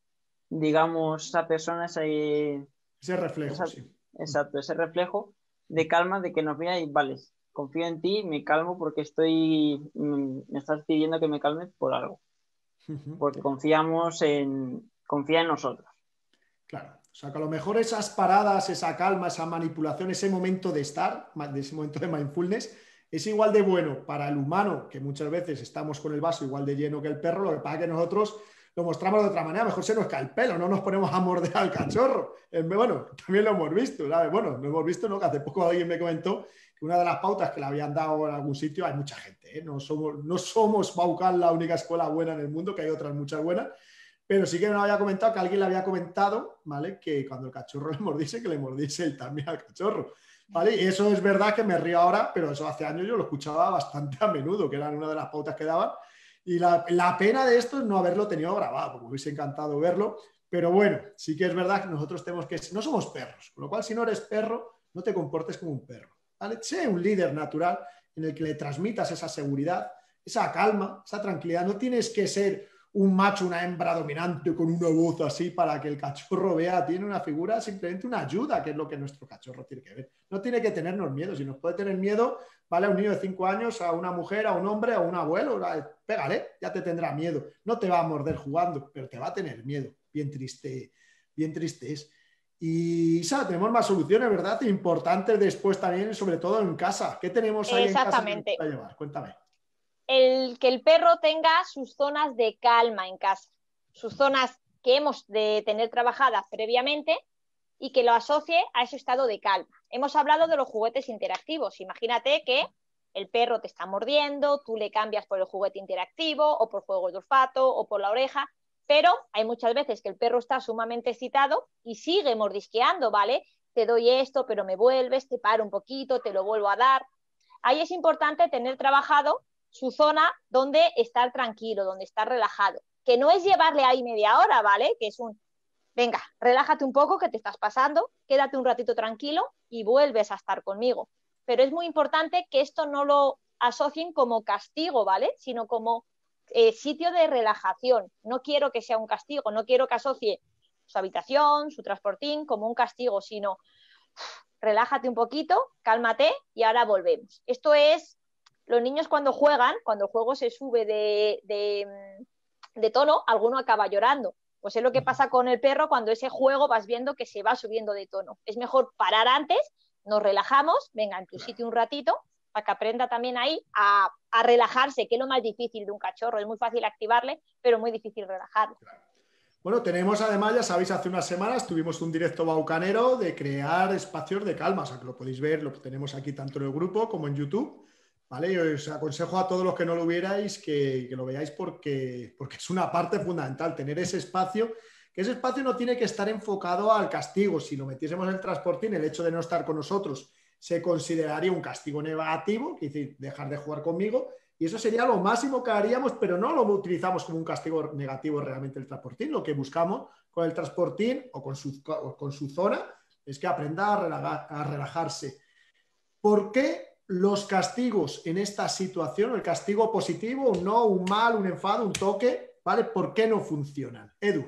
digamos, esa persona, ese, ese reflejo, esa, sí. Exacto, ese reflejo de calma, de que nos vea y vale, confío en ti, me calmo porque estoy, me estás pidiendo que me calme por algo. Porque confiamos en, confía en nosotros. Claro, o sea que a lo mejor esas paradas, esa calma, esa manipulación, ese momento de estar, de ese momento de mindfulness, es igual de bueno para el humano, que muchas veces estamos con el vaso igual de lleno que el perro, lo que pasa es que nosotros lo mostramos de otra manera, mejor se nos cae el pelo, no nos ponemos a morder al cachorro. Bueno, también lo hemos visto, ¿sabes? Bueno, lo hemos visto, ¿no? Que hace poco alguien me comentó que una de las pautas que le habían dado en algún sitio, hay mucha gente, ¿eh? No somos, no somos Baucan la única escuela buena en el mundo, que hay otras muchas buenas, pero sí que me había comentado que alguien le había comentado, ¿vale? Que cuando el cachorro le mordiese, que le mordiese él también al cachorro, ¿vale? Y eso es verdad que me río ahora, pero eso hace años yo lo escuchaba bastante a menudo, que era una de las pautas que daban. Y la, la pena de esto es no haberlo tenido grabado, porque me hubiese encantado verlo. Pero bueno, sí que es verdad que nosotros tenemos que... No somos perros, con lo cual si no eres perro, no te comportes como un perro, ¿vale? Sé un líder natural en el que le transmitas esa seguridad, esa calma, esa tranquilidad. No tienes que ser un macho, una hembra dominante con una voz así para que el cachorro vea. Tiene una figura, simplemente una ayuda, que es lo que nuestro cachorro tiene que ver. No tiene que tenernos miedo. Si nos puede tener miedo, vale, a un niño de cinco años, a una mujer, a un hombre, a un abuelo, pégale, ya te tendrá miedo. No te va a morder jugando, pero te va a tener miedo. Bien triste, bien triste es. Y Isa, tenemos más soluciones, ¿verdad? Importantes después también, sobre todo en casa. ¿Qué tenemos ahí en casa Exactamente. para llevar? Cuéntame. El que el perro tenga sus zonas de calma en casa, sus zonas que hemos de tener trabajadas previamente y que lo asocie a ese estado de calma. Hemos hablado de los juguetes interactivos. Imagínate que el perro te está mordiendo, tú le cambias por el juguete interactivo o por juegos de olfato o por la oreja, pero hay muchas veces que el perro está sumamente excitado y sigue mordisqueando, ¿vale? Te doy esto, pero me vuelves, te paro un poquito, te lo vuelvo a dar. Ahí es importante tener trabajado su zona donde estar tranquilo, donde estar relajado, que no es llevarle ahí media hora, ¿vale? Que es un, venga, relájate un poco que te estás pasando, quédate un ratito tranquilo y vuelves a estar conmigo. Pero es muy importante que esto no lo asocien como castigo, ¿vale? Sino como eh, sitio de relajación. No quiero que sea un castigo, no quiero que asocie su habitación, su transportín como un castigo, sino relájate un poquito, cálmate y ahora volvemos. Esto es... Los niños cuando juegan, cuando el juego se sube de, de, de tono, alguno acaba llorando. Pues es lo que pasa con el perro cuando ese juego vas viendo que se va subiendo de tono. Es mejor parar antes, nos relajamos, venga en tu sitio un ratito para que aprenda también ahí a, a relajarse, que es lo más difícil de un cachorro. Es muy fácil activarle, pero muy difícil relajarle. Bueno, tenemos además, ya sabéis, hace unas semanas tuvimos un directo baucanero de crear espacios de calma, o sea que lo podéis ver, lo tenemos aquí tanto en el grupo como en YouTube, ¿vale? Y os aconsejo a todos los que no lo vierais que, que lo veáis porque, porque es una parte fundamental, tener ese espacio, que ese espacio no tiene que estar enfocado al castigo. Si lo metiésemos en el transportín, el hecho de no estar con nosotros se consideraría un castigo negativo, es decir, dejar de jugar conmigo. Y eso sería lo máximo que haríamos, pero no lo utilizamos como un castigo negativo realmente el transportín. Lo que buscamos con el transportín o con su, o con su zona es que aprenda a, relajar, a relajarse. ¿Por qué los castigos en esta situación, el castigo positivo, un no, un mal, un enfado, un toque, ¿vale? ¿Por qué no funcionan? Edu.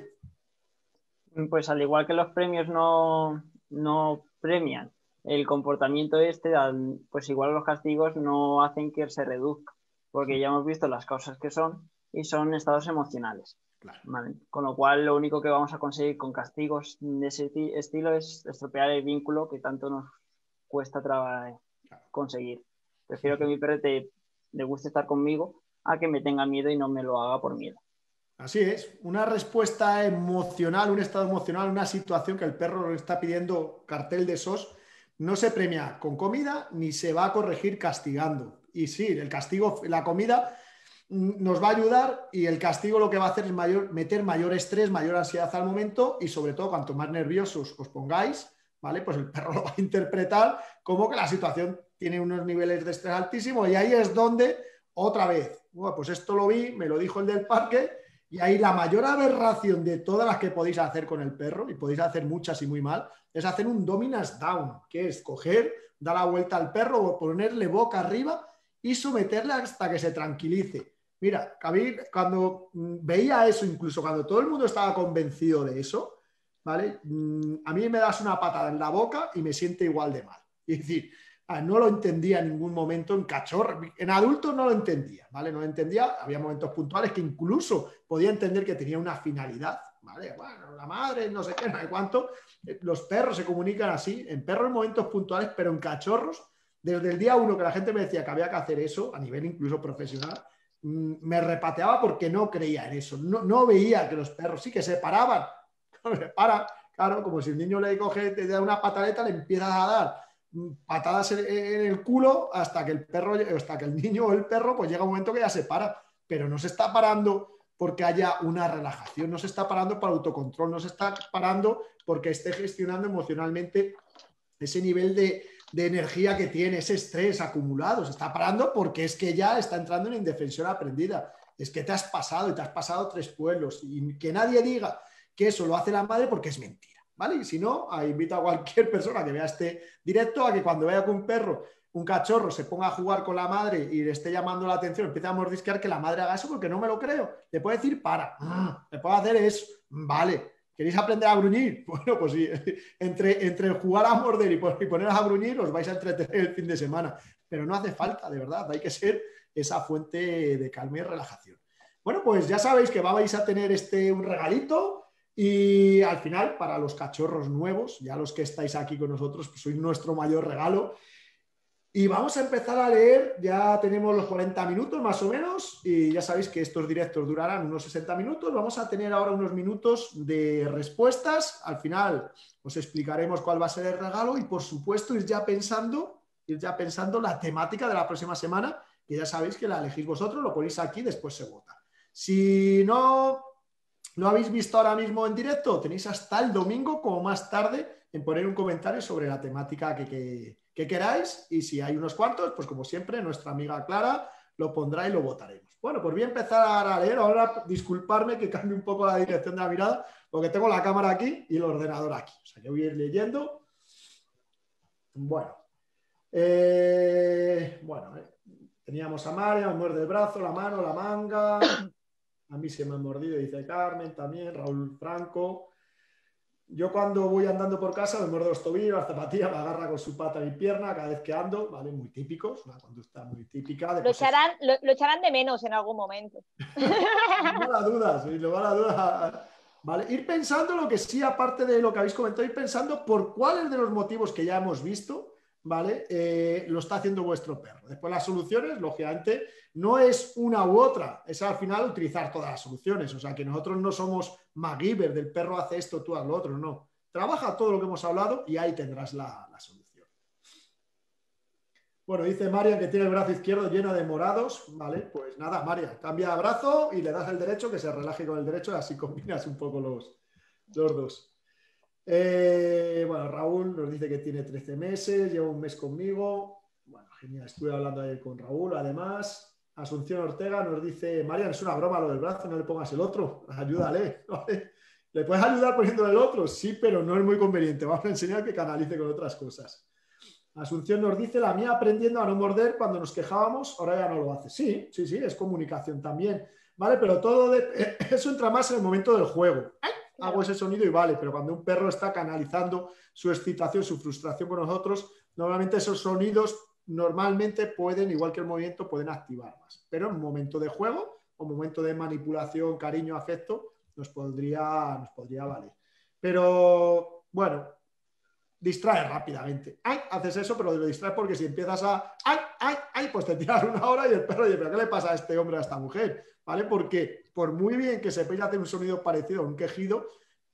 Pues al igual que los premios no, no premian el comportamiento este, pues igual los castigos no hacen que se reduzca, porque ya hemos visto las causas que son y son estados emocionales. Claro. ¿Vale? Con lo cual lo único que vamos a conseguir con castigos de ese estilo es estropear el vínculo que tanto nos cuesta trabajar, conseguir. Prefiero que mi perrete le guste estar conmigo a que me tenga miedo y no me lo haga por miedo. Así es, una respuesta emocional, un estado emocional, una situación que el perro le está pidiendo cartel de S O S, no se premia con comida ni se va a corregir castigando. Y sí, el castigo, la comida nos va a ayudar y el castigo lo que va a hacer es mayor, meter mayor estrés, mayor ansiedad al momento y sobre todo cuanto más nerviosos os pongáis, ¿vale? Pues el perro lo va a interpretar como que la situación tiene unos niveles de estrés altísimos y ahí es donde, otra vez, bueno, pues esto lo vi, me lo dijo el del parque. Y ahí la mayor aberración de todas las que podéis hacer con el perro, y podéis hacer muchas y muy mal, es hacer un dominance down, que es coger, dar la vuelta al perro o ponerle boca arriba y someterle hasta que se tranquilice. Mira, cuando veía eso, incluso cuando todo el mundo estaba convencido de eso, ¿vale? A mí me das una patada en la boca y me siente igual de mal. Es decir, no lo entendía en ningún momento en cachorro, en adultos no lo entendía, ¿vale? No lo entendía, había momentos puntuales que incluso podía entender que tenía una finalidad, ¿vale? Bueno, la madre, no sé qué, no sé cuánto, los perros se comunican así, en perros en momentos puntuales, pero en cachorros, desde el día uno que la gente me decía que había que hacer eso, a nivel incluso profesional, me repateaba porque no creía en eso, no, no veía que los perros sí que se paraban, se paran, claro, como si el niño le coge, te da una pataleta, le empiezas a dar patadas en el culo hasta que el perro, hasta que el niño o el perro pues llega un momento que ya se para, pero no se está parando porque haya una relajación, no se está parando para autocontrol, no se está parando porque esté gestionando emocionalmente ese nivel de, de energía que tiene, ese estrés acumulado, se está parando porque es que ya está entrando en indefensión aprendida, es que te has pasado y te has pasado tres pueblos y que nadie diga que eso lo hace la madre porque es mentira. ¿Vale? Y si no, invito a cualquier persona que vea este directo a que cuando vea que un perro, un cachorro se ponga a jugar con la madre y le esté llamando la atención, empieza a mordisquear, que la madre haga eso porque no me lo creo. Le puede decir para, le puedo hacer eso, vale. ¿Queréis aprender a gruñir? Bueno, pues sí, entre, entre jugar a morder y poner a gruñir os vais a entretener el fin de semana, pero no hace falta, de verdad, hay que ser esa fuente de calma y relajación. Bueno, pues ya sabéis que vais a tener este, un regalito. Y al final, para los cachorros nuevos, ya los que estáis aquí con nosotros, pues sois nuestro mayor regalo. Y vamos a empezar a leer, ya tenemos los cuarenta minutos más o menos, y ya sabéis que estos directos durarán unos sesenta minutos. Vamos a tener ahora unos minutos de respuestas. Al final os explicaremos cuál va a ser el regalo y, por supuesto, ir ya pensando, ir ya pensando la temática de la próxima semana, que ya sabéis que la elegís vosotros, lo ponéis aquí, después se vota. Si no lo habéis visto ahora mismo en directo, tenéis hasta el domingo como más tarde en poner un comentario sobre la temática que, que, que queráis y si hay unos cuantos, pues como siempre nuestra amiga Clara lo pondrá y lo votaremos. Bueno, pues voy a empezar a leer, ahora disculparme que cambie un poco la dirección de la mirada porque tengo la cámara aquí y el ordenador aquí, o sea que voy a ir leyendo. Bueno, eh, bueno, eh, teníamos a María, me muerde el brazo, la mano, la manga... A mí se me ha mordido, dice Carmen también, Raúl Franco. Yo cuando voy andando por casa me muerdo los tobillos, la zapatilla me agarra con su pata mi pierna cada vez que ando, ¿vale? Muy típico, es una conducta muy típica. De lo, echarán, lo, lo echarán de menos en algún momento. No la dudas, sí, no la duda. ¿Vale? Ir pensando lo que sí, aparte de lo que habéis comentado, ir pensando por cuáles de los motivos que ya hemos visto, ¿vale? Eh, lo está haciendo vuestro perro. Después las soluciones, lógicamente, no es una u otra, es al final utilizar todas las soluciones. O sea, que nosotros no somos MacGyver, del perro hace esto, tú haz lo otro, no. Trabaja todo lo que hemos hablado y ahí tendrás la, la solución. Bueno, dice Marian que tiene el brazo izquierdo lleno de morados, ¿vale? Pues nada, Marian, cambia brazo y le das el derecho, que se relaje con el derecho y así combinas un poco los, los dos. Eh, bueno, Raúl nos dice que tiene trece meses, lleva un mes conmigo. Bueno, genial, estuve hablando ayer con Raúl. Además, Asunción Ortega nos dice: Marian, es una broma lo del brazo, no le pongas el otro, ayúdale, ¿vale? ¿Le puedes ayudar poniéndole el otro? Sí, pero no es muy conveniente, vamos a enseñar que canalice con otras cosas. Asunción nos dice: la mía aprendiendo a no morder cuando nos quejábamos, ahora ya no lo hace. Sí, sí, sí, es comunicación también, ¿vale? Pero todo de... eso entra más en el momento del juego. ¡Ay! Hago ese sonido y vale, pero cuando un perro está canalizando su excitación, su frustración con nosotros, normalmente esos sonidos normalmente pueden, igual que el movimiento, pueden activar más. Pero en un momento de juego o momento de manipulación, cariño, afecto, nos podría, nos podría valer. Pero, bueno, distrae rápidamente. ¡Ay! Haces eso, pero lo distraes porque si empiezas a ¡ay! ¡Ay! ¡Ay! Pues te tiras una hora y el perro dice: ¿pero qué le pasa a este hombre, a esta mujer? ¿Vale? Porque por muy bien que sepáis hacer un sonido parecido a un quejido,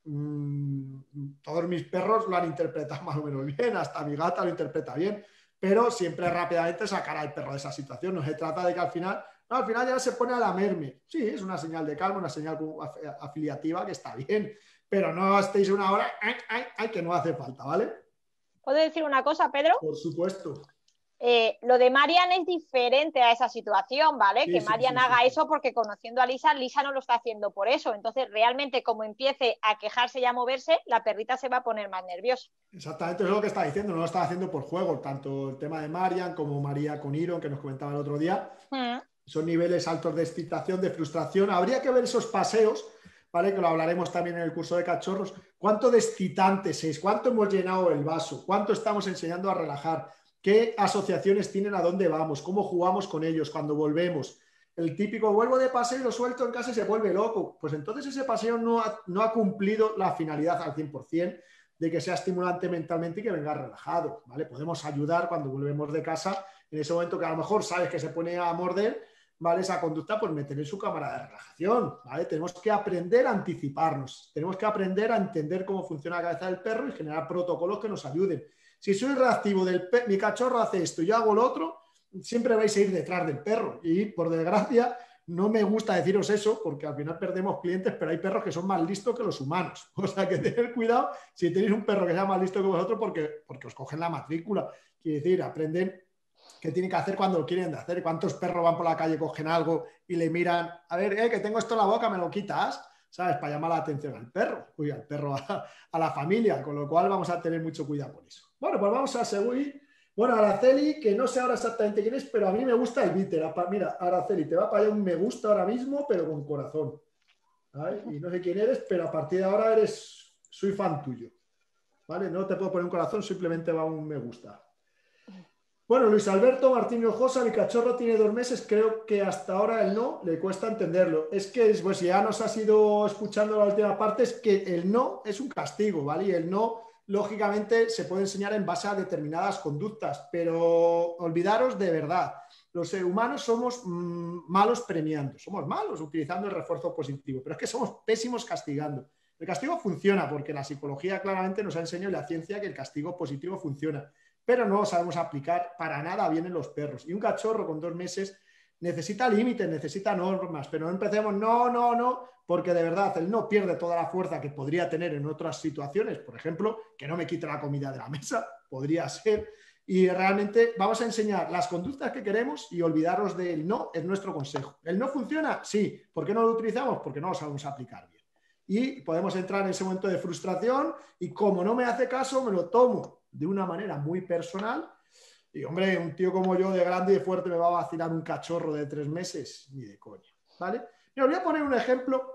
mmm, todos mis perros lo han interpretado más o menos bien, hasta mi gata lo interpreta bien, pero siempre rápidamente sacar al perro de esa situación. No se trata de que al final, no, al final ya se pone a lamerme. Sí, es una señal de calma, una señal afiliativa que está bien, pero no estéis una hora, ay, ay, ay, que no hace falta, ¿vale? ¿Puedo decir una cosa, Pedro? Por supuesto. Eh, lo de Marian es diferente a esa situación, ¿vale? Sí, que sí, Marian sí, haga sí. eso porque conociendo a Lisa, Lisa no lo está haciendo por eso. Entonces, realmente, como empiece a quejarse y a moverse, la perrita se va a poner más nerviosa. Exactamente, eso es lo que está diciendo, no lo está haciendo por juego, tanto el tema de Marian como María con Iron, que nos comentaba el otro día. Mm. Son niveles altos de excitación, de frustración. Habría que ver esos paseos, ¿vale? Que lo hablaremos también en el curso de cachorros. ¿Cuánto de excitantes es? ¿Cuánto hemos llenado el vaso? ¿Cuánto estamos enseñando a relajar? ¿Qué asociaciones tienen? ¿A dónde vamos? ¿Cómo jugamos con ellos cuando volvemos? El típico: vuelvo de paseo y lo suelto en casa y se vuelve loco. Pues entonces ese paseo no ha, no ha cumplido la finalidad al cien por cien de que sea estimulante mentalmente y que venga relajado, ¿vale? Podemos ayudar cuando volvemos de casa, en ese momento que a lo mejor sabes que se pone a morder, ¿vale? Esa conducta, pues meter en su cámara de relajación, ¿vale? Tenemos que aprender a anticiparnos, tenemos que aprender a entender cómo funciona la cabeza del perro y generar protocolos que nos ayuden. Si soy reactivo, del mi cachorro hace esto y yo hago lo otro, siempre vais a ir detrás del perro. Y por desgracia, no me gusta deciros eso porque al final perdemos clientes, pero hay perros que son más listos que los humanos. O sea que tener cuidado si tenéis un perro que sea más listo que vosotros porque, porque os cogen la matrícula. Quiere decir, aprenden qué tienen que hacer cuando lo quieren de hacer. ¿Cuántos perros van por la calle, cogen algo y le miran? A ver, eh, que tengo esto en la boca, ¿me lo quitas? ¿Sabes? Para llamar la atención al perro, uy, al perro, a, a la familia, con lo cual vamos a tener mucho cuidado con eso. Bueno, pues vamos a seguir. Bueno, Araceli, que no sé ahora exactamente quién es, pero a mí me gusta el bitter. Mira, Araceli, te va para allá un me gusta ahora mismo, pero con corazón. ¿Vale? Y no sé quién eres, pero a partir de ahora eres, soy fan tuyo. ¿Vale? No te puedo poner un corazón, simplemente va un me gusta. Bueno, Luis Alberto Martín Hinojosa, mi cachorro tiene dos meses, creo que hasta ahora el no le cuesta entenderlo. Es que, pues ya nos has ido escuchando la última parte, es que el no es un castigo, ¿vale? Y el no, lógicamente, se puede enseñar en base a determinadas conductas, pero olvidaros de verdad, los seres humanos somos mmm, malos premiando, somos malos utilizando el refuerzo positivo, pero es que somos pésimos castigando. El castigo funciona porque la psicología claramente nos ha enseñado y la ciencia que el castigo positivo funciona, pero no lo sabemos aplicar para nada bien en los perros. Y un cachorro con dos meses necesita límites, necesita normas, pero no empecemos, no, no, no, porque de verdad él no pierde toda la fuerza que podría tener en otras situaciones, por ejemplo, que no me quite la comida de la mesa, podría ser, y realmente vamos a enseñar las conductas que queremos y olvidaros del no, es nuestro consejo. ¿El no funciona? Sí. ¿Por qué no lo utilizamos? Porque no lo sabemos aplicar bien. Y podemos entrar en ese momento de frustración y como no me hace caso, me lo tomo de una manera muy personal. Y hombre, un tío como yo de grande y de fuerte me va a vacilar un cachorro de tres meses, ni de coña, ¿vale? Mira, os voy a poner un ejemplo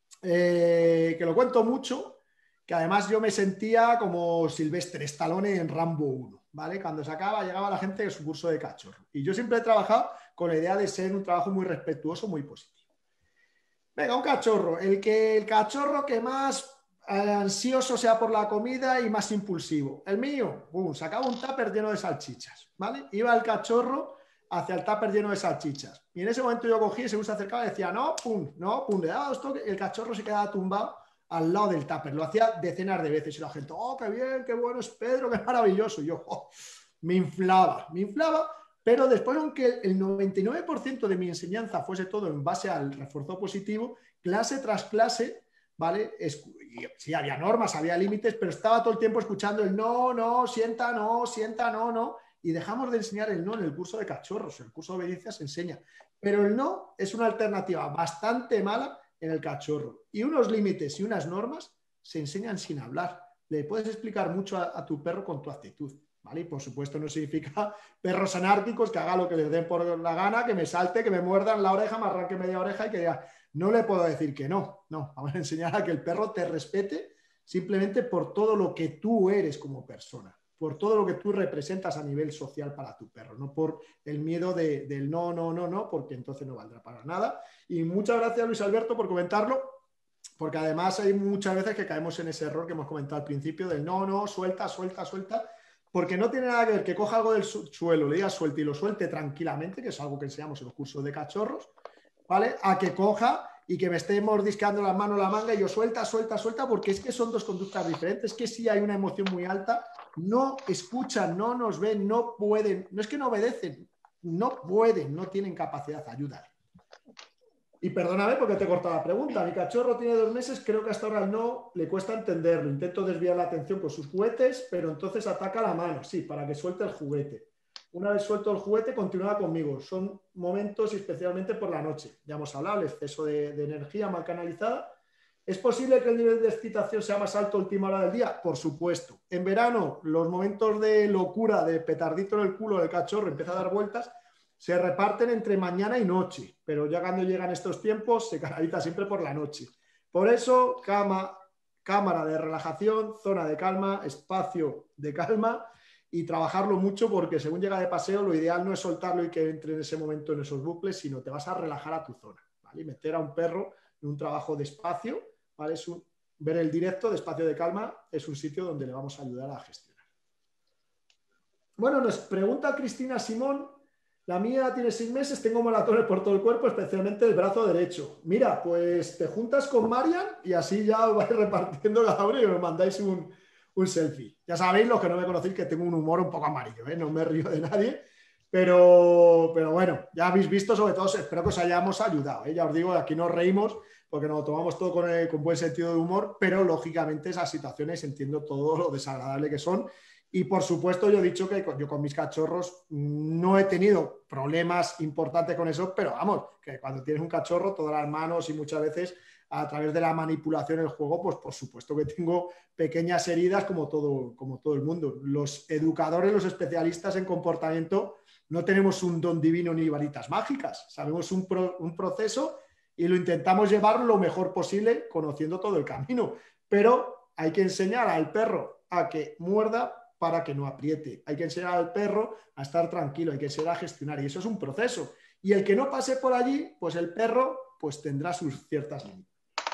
eh, que lo cuento mucho, que además yo me sentía como Sylvester Stallone en Rambo uno, ¿vale? Cuando se acaba, llegaba la gente de su curso de cachorro. Y yo siempre he trabajado con la idea de ser un trabajo muy respetuoso, muy positivo. Venga, un cachorro, el, que, el cachorro que más ansioso sea por la comida y más impulsivo. El mío, boom, sacaba un tupper lleno de salchichas, ¿vale? Iba el cachorro hacia el tupper lleno de salchichas. Y en ese momento yo cogí, según se acercaba, y decía, no, pum, no, pum, le daba dos toques, y el cachorro se quedaba tumbado al lado del tupper. Lo hacía decenas de veces y la gente, oh, qué bien, qué bueno es Pedro, qué maravilloso. Y yo, oh, me inflaba, me inflaba, pero después, aunque el noventa y nueve por ciento de mi enseñanza fuese todo en base al refuerzo positivo, clase tras clase, ¿vale? Es, sí, había normas, había límites, pero estaba todo el tiempo escuchando el no, no, sienta, no, sienta, no, no. Y dejamos de enseñar el no en el curso de cachorros. El curso de obediencia se enseña. Pero el no es una alternativa bastante mala en el cachorro. Y unos límites y unas normas se enseñan sin hablar. Le puedes explicar mucho a, a tu perro con tu actitud, ¿vale? Y por supuesto no significa perros anárquicos que haga lo que les den por la gana, que me salte, que me muerdan la oreja, me arranque media oreja y que diga, no le puedo decir que no. No, vamos a enseñar a que el perro te respete simplemente por todo lo que tú eres como persona, por todo lo que tú representas a nivel social para tu perro, no por el miedo de, del no, no, no, no, porque entonces no valdrá para nada. Y muchas gracias, Luis Alberto, por comentarlo, porque además hay muchas veces que caemos en ese error que hemos comentado al principio del no, no, suelta, suelta, suelta, porque no tiene nada que ver que coja algo del suelo, le diga suelte y lo suelte tranquilamente, que es algo que enseñamos en los cursos de cachorros, ¿vale? A que coja y que me esté mordisqueando las manos, la manga y yo suelta, suelta, suelta, porque es que son dos conductas diferentes, es que si hay una emoción muy alta, no escuchan, no nos ven, no pueden, no es que no obedecen, no pueden, no tienen capacidad de ayudar. Y perdóname porque te he cortado la pregunta, mi cachorro tiene dos meses, creo que hasta ahora no le cuesta entenderlo, intento desviar la atención con sus juguetes, pero entonces ataca la mano, sí, para que suelte el juguete. Una vez suelto el juguete, continúa conmigo. Son momentos, especialmente por la noche. Ya hemos hablado, el exceso de, de energía mal canalizada. ¿Es posible que el nivel de excitación sea más alto a última hora del día? Por supuesto. En verano, los momentos de locura, de petardito en el culo del cachorro, empieza a dar vueltas, se reparten entre mañana y noche. Pero ya cuando llegan estos tiempos, se canaliza siempre por la noche. Por eso, cama, cámara de relajación, zona de calma, espacio de calma, y trabajarlo mucho porque según llega de paseo lo ideal no es soltarlo y que entre en ese momento en esos bucles, sino te vas a relajar a tu zona, ¿vale? Y meter a un perro en un trabajo de espacio, ¿vale? Es un, ver el directo de espacio de calma es un sitio donde le vamos a ayudar a gestionar. Bueno, nos pregunta Cristina Simón, la mía tiene seis meses, tengo moratones por todo el cuerpo, especialmente el brazo derecho. Mira, pues te juntas con Marian y así ya os vais repartiendo cada uno y os mandáis un... un selfie. Ya sabéis, los que no me conocéis, que tengo un humor un poco amarillo, ¿eh? No me río de nadie, pero, pero bueno, ya habéis visto, sobre todo, espero que os hayamos ayudado, ¿eh? Ya os digo, aquí nos reímos porque nos lo tomamos todo con, el, con buen sentido de humor, pero lógicamente esas situaciones entiendo todo lo desagradable que son y por supuesto yo he dicho que yo con mis cachorros no he tenido problemas importantes con eso, pero vamos, que cuando tienes un cachorro, todas las manos y muchas veces a través de la manipulación del juego, pues por supuesto que tengo pequeñas heridas como todo, como todo el mundo. Los educadores, los especialistas en comportamiento, no tenemos un don divino ni varitas mágicas. Sabemos un, pro, un proceso y lo intentamos llevar lo mejor posible conociendo todo el camino. Pero hay que enseñar al perro a que muerda para que no apriete. Hay que enseñar al perro a estar tranquilo, hay que enseñar a gestionar y eso es un proceso. Y el que no pase por allí, pues el perro pues tendrá sus ciertas límites.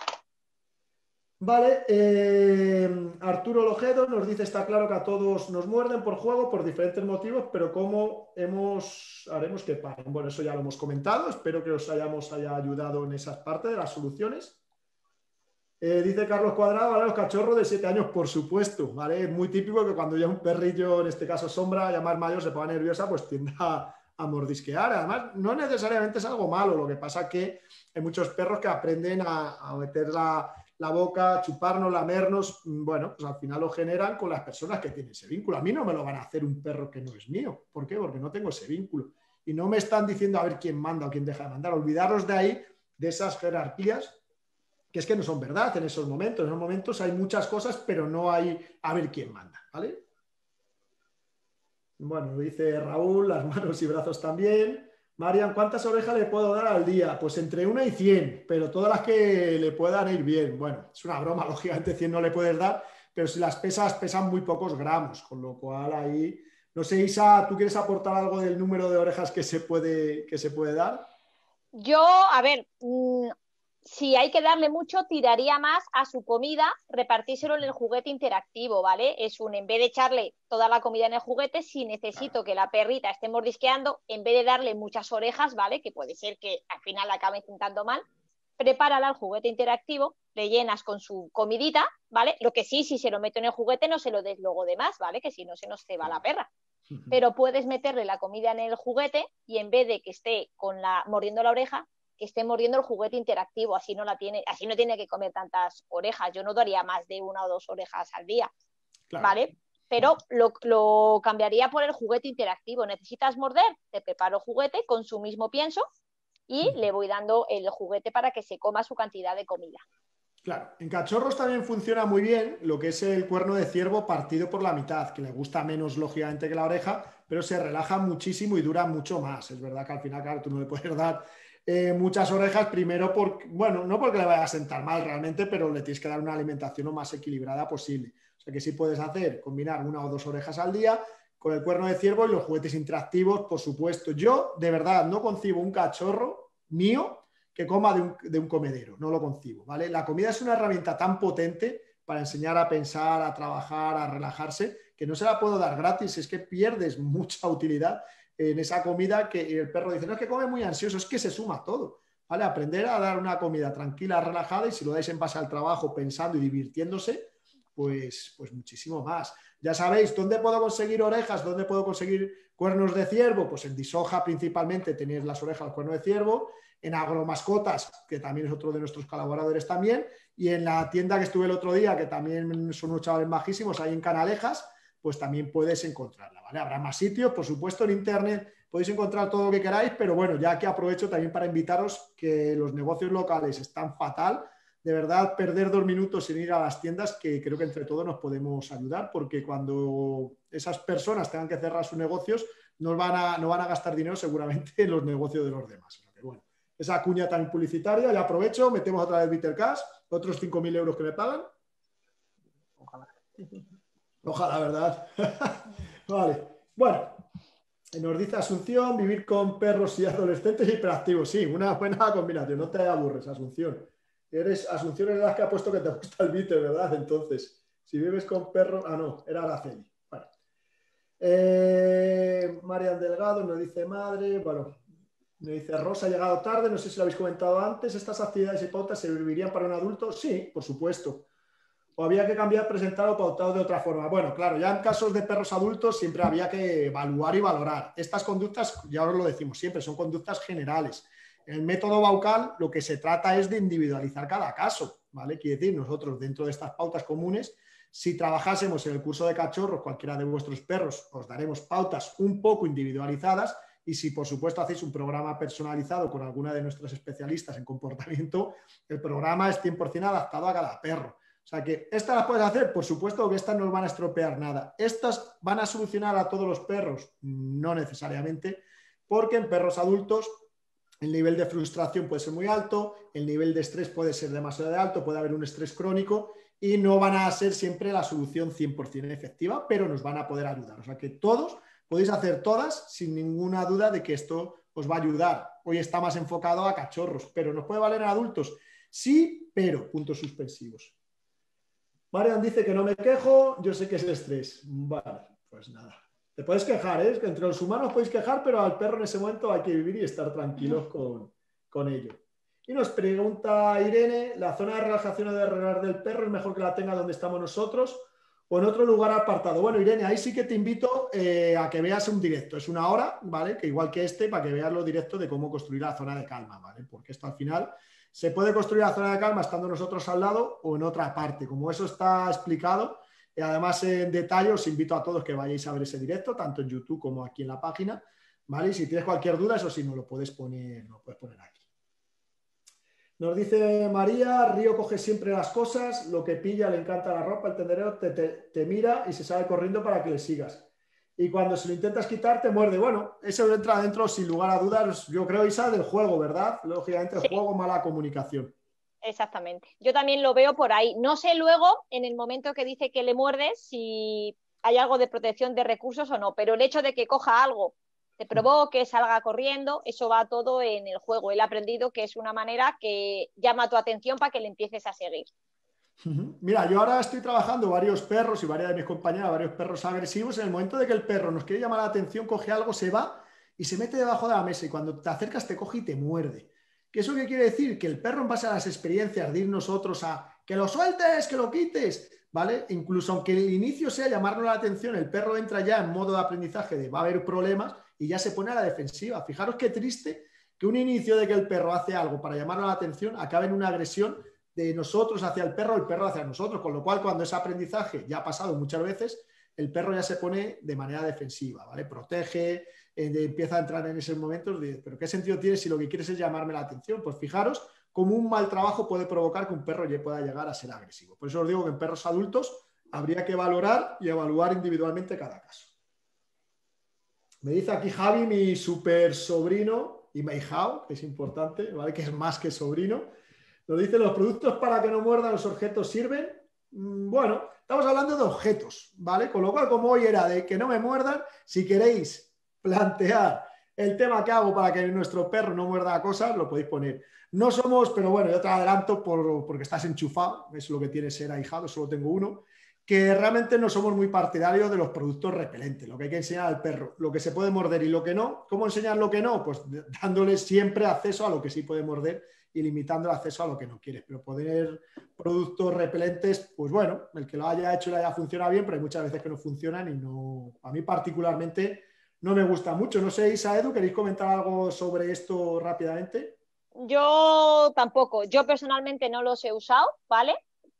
Vale, eh, Arturo Lojedo nos dice, está claro que a todos nos muerden por juego, por diferentes motivos, pero ¿cómo hemos, haremos que paren? Bueno, eso ya lo hemos comentado, espero que os hayamos haya ayudado en esas partes de las soluciones. Eh, dice Carlos Cuadrado, ¿vale? Los cachorros de siete años, por supuesto, ¿vale? Es muy típico que cuando ya un perrillo, en este caso Sombra, ya más mayor, se ponga nerviosa, pues tiende a, a mordisquear. Además, no necesariamente es algo malo, lo que pasa es que hay muchos perros que aprenden a, a meter la... la boca, chuparnos, lamernos, bueno, pues al final lo generan con las personas que tienen ese vínculo. A mí no me lo van a hacer un perro que no es mío. ¿Por qué? Porque no tengo ese vínculo. Y no me están diciendo a ver quién manda o quién deja de mandar. Olvidaros de ahí, de esas jerarquías, que es que no son verdad en esos momentos. En esos momentos hay muchas cosas, pero no hay a ver quién manda, ¿vale? Bueno, lo dice Raúl, las manos y brazos también. Marian, ¿cuántas orejas le puedo dar al día? Pues entre una y cien, pero todas las que le puedan ir bien. Bueno, es una broma, lógicamente cien no le puedes dar, pero si las pesas, pesan muy pocos gramos, con lo cual ahí... No sé, Isa, ¿tú quieres aportar algo del número de orejas que se puede, que se puede dar? Yo, a ver, si hay que darle mucho, tiraría más a su comida, repartírselo en el juguete interactivo, ¿vale? Es un, en vez de echarle toda la comida en el juguete, si necesito que la perrita esté mordisqueando, en vez de darle muchas orejas, ¿vale? Que puede ser que al final la acabe intentando mal, prepárala al juguete interactivo, le llenas con su comidita, ¿vale? Lo que sí, si se lo meto en el juguete, no se lo des luego de más, ¿vale? Que si no se nos ceba la perra. Pero puedes meterle la comida en el juguete y en vez de que esté con la, mordiendo la oreja, que esté mordiendo el juguete interactivo, así no la tiene, así no tiene que comer tantas orejas. Yo no daría más de una o dos orejas al día, claro. ¿Vale? Pero lo, lo cambiaría por el juguete interactivo. ¿Necesitas morder? Te preparo juguete con su mismo pienso y le voy dando el juguete para que se coma su cantidad de comida. Claro, en cachorros también funciona muy bien lo que es el cuerno de ciervo partido por la mitad, que le gusta menos lógicamente que la oreja, pero se relaja muchísimo y dura mucho más. Es verdad que al final, claro, tú no le puedes dar eh, muchas orejas, primero porque, bueno, no porque le vaya a sentar mal realmente, pero le tienes que dar una alimentación lo más equilibrada posible. O sea que sí puedes hacer, combinar una o dos orejas al día con el cuerno de ciervo y los juguetes interactivos, por supuesto. Yo, de verdad, no concibo un cachorro mío que coma de un, de un comedero, no lo concibo, ¿vale? La comida es una herramienta tan potente para enseñar a pensar, a trabajar, a relajarse, que no se la puedo dar gratis, es que pierdes mucha utilidad en esa comida que el perro dice, no es que come muy ansioso, es que se suma todo, ¿vale? Aprender a dar una comida tranquila, relajada, y si lo dais en base al trabajo, pensando y divirtiéndose, pues, pues muchísimo más. Ya sabéis, ¿dónde puedo conseguir orejas? ¿Dónde puedo conseguir cuernos de ciervo? Pues en Disoja principalmente tenéis las orejas del cuerno de ciervo, en Agromascotas, que también es otro de nuestros colaboradores también, y en la tienda que estuve el otro día, que también son unos chavales majísimos, ahí en Canalejas, pues también puedes encontrarla, ¿vale? Habrá más sitios, por supuesto, en internet podéis encontrar todo lo que queráis, pero bueno, ya que aprovecho también para invitaros que los negocios locales están fatal, de verdad, perder dos minutos sin ir a las tiendas, que creo que entre todos nos podemos ayudar, porque cuando esas personas tengan que cerrar sus negocios, no van a, no van a gastar dinero seguramente en los negocios de los demás. Pero bueno, esa cuña tan publicitaria, ya aprovecho, metemos otra vez Bittercash, otros cinco mil euros que me pagan. Ojalá. Ojalá, ¿verdad? Vale. Bueno, nos dice Asunción, vivir con perros y adolescentes hiperactivos. Sí, una buena combinación, no te aburres, Asunción. Eres, Asunción es la que ha puesto que te gusta el bitter, ¿verdad? Entonces, si vives con perros... Ah, no, era Araceli. Vale. Eh, Marian Delgado nos dice madre, bueno... Me dice, Rosa ha llegado tarde, no sé si lo habéis comentado antes, ¿estas actividades y pautas servirían para un adulto? Sí, por supuesto. ¿O había que cambiar presentado o pautado de otra forma? Bueno, claro, ya en casos de perros adultos siempre había que evaluar y valorar. Estas conductas, ya os lo decimos siempre, son conductas generales. En el método Baucal lo que se trata es de individualizar cada caso, ¿vale? Quiere decir, nosotros dentro de estas pautas comunes, si trabajásemos en el curso de cachorros, cualquiera de vuestros perros, os daremos pautas un poco individualizadas. Y si, por supuesto, hacéis un programa personalizado con alguna de nuestras especialistas en comportamiento, el programa es cien por ciento adaptado a cada perro. O sea que, ¿estas las puedes hacer? Por supuesto que estas no van a estropear nada. ¿Estas van a solucionar a todos los perros? No necesariamente, porque en perros adultos el nivel de frustración puede ser muy alto, el nivel de estrés puede ser demasiado alto, puede haber un estrés crónico y no van a ser siempre la solución cien por ciento efectiva, pero nos van a poder ayudar. O sea que todos... podéis hacer todas sin ninguna duda de que esto os va a ayudar. Hoy está más enfocado a cachorros, pero ¿nos puede valer en adultos? Sí, pero, puntos suspensivos. Marian dice que no me quejo, yo sé que es el estrés. Vale, pues nada. Te puedes quejar, ¿eh? Que entre los humanos podéis quejar, pero al perro en ese momento hay que vivir y estar tranquilos con, con ello. Y nos pregunta Irene, ¿la zona de relajación o de arreglar del perro es mejor que la tenga donde estamos nosotros o en otro lugar apartado? Bueno, Irene, ahí sí que te invito eh, a que veas un directo. Es una hora, ¿vale? Que igual que este, para que veas los directos de cómo construir la zona de calma, ¿vale? Porque esto al final se puede construir la zona de calma estando nosotros al lado o en otra parte. Como eso está explicado, y además en detalle os invito a todos que vayáis a ver ese directo, tanto en YouTube como aquí en la página, ¿vale? Y si tienes cualquier duda, eso sí, nos lo puedes poner, lo puedes poner aquí. Nos dice María, Río coge siempre las cosas, lo que pilla le encanta la ropa, el tendedero te, te, te mira y se sale corriendo para que le sigas. Y cuando se lo intentas quitar, te muerde. Bueno, eso entra dentro, sin lugar a dudas, yo creo, Isa, del juego, ¿verdad? Lógicamente, el sí. juego, mala comunicación. Exactamente. Yo también lo veo por ahí. No sé luego, en el momento que dice que le muerde, si hay algo de protección de recursos o no, pero el hecho de que coja algo te provoque, salga corriendo, eso va todo en el juego. Él ha aprendido que es una manera que llama tu atención para que le empieces a seguir. Mira, yo ahora estoy trabajando varios perros y varias de mis compañeras, varios perros agresivos. En el momento de que el perro nos quiere llamar la atención, coge algo, se va y se mete debajo de la mesa y cuando te acercas te coge y te muerde. ¿Qué eso qué quiere decir? Que el perro, en base a las experiencias de ir nosotros a que lo sueltes, que lo quites, ¿vale? Incluso aunque el inicio sea llamarnos la atención, el perro entra ya en modo de aprendizaje de va a haber problemas y ya se pone a la defensiva. Fijaros qué triste que un inicio de que el perro hace algo para llamarnos la atención acabe en una agresión de nosotros hacia el perro, el perro hacia nosotros, con lo cual cuando ese aprendizaje ya ha pasado muchas veces, el perro ya se pone de manera defensiva, ¿vale? Protege, eh, empieza a entrar en esos momentos de, pero ¿qué sentido tiene si lo que quieres es llamarme la atención? Pues fijaros cómo un mal trabajo puede provocar que un perro ya pueda llegar a ser agresivo. Por eso os digo que en perros adultos habría que valorar y evaluar individualmente cada caso. Me dice aquí Javi, mi super sobrino y Meijao, que es importante, ¿vale? Que es más que sobrino. Nos dice, ¿los productos para que no muerdan los objetos sirven? Mm, bueno, estamos hablando de objetos, ¿vale? Con lo cual, como hoy era de que no me muerdan, si queréis plantear el tema que hago para que nuestro perro no muerda cosas, lo podéis poner. No somos, pero bueno, yo te adelanto por, porque estás enchufado, es lo que tiene ser ahijado, solo tengo uno, que realmente no somos muy partidarios de los productos repelentes, lo que hay que enseñar al perro, lo que se puede morder y lo que no. ¿Cómo enseñar lo que no? Pues dándole siempre acceso a lo que sí puede morder y limitando el acceso a lo que no quiere. Pero poner productos repelentes, pues bueno, el que lo haya hecho y le haya funcionado bien, pero hay muchas veces que no funcionan y no, a mí particularmente no me gusta mucho. No sé, Isa, Edu, ¿queréis comentar algo sobre esto rápidamente? Yo tampoco, yo personalmente no los he usado, ¿vale?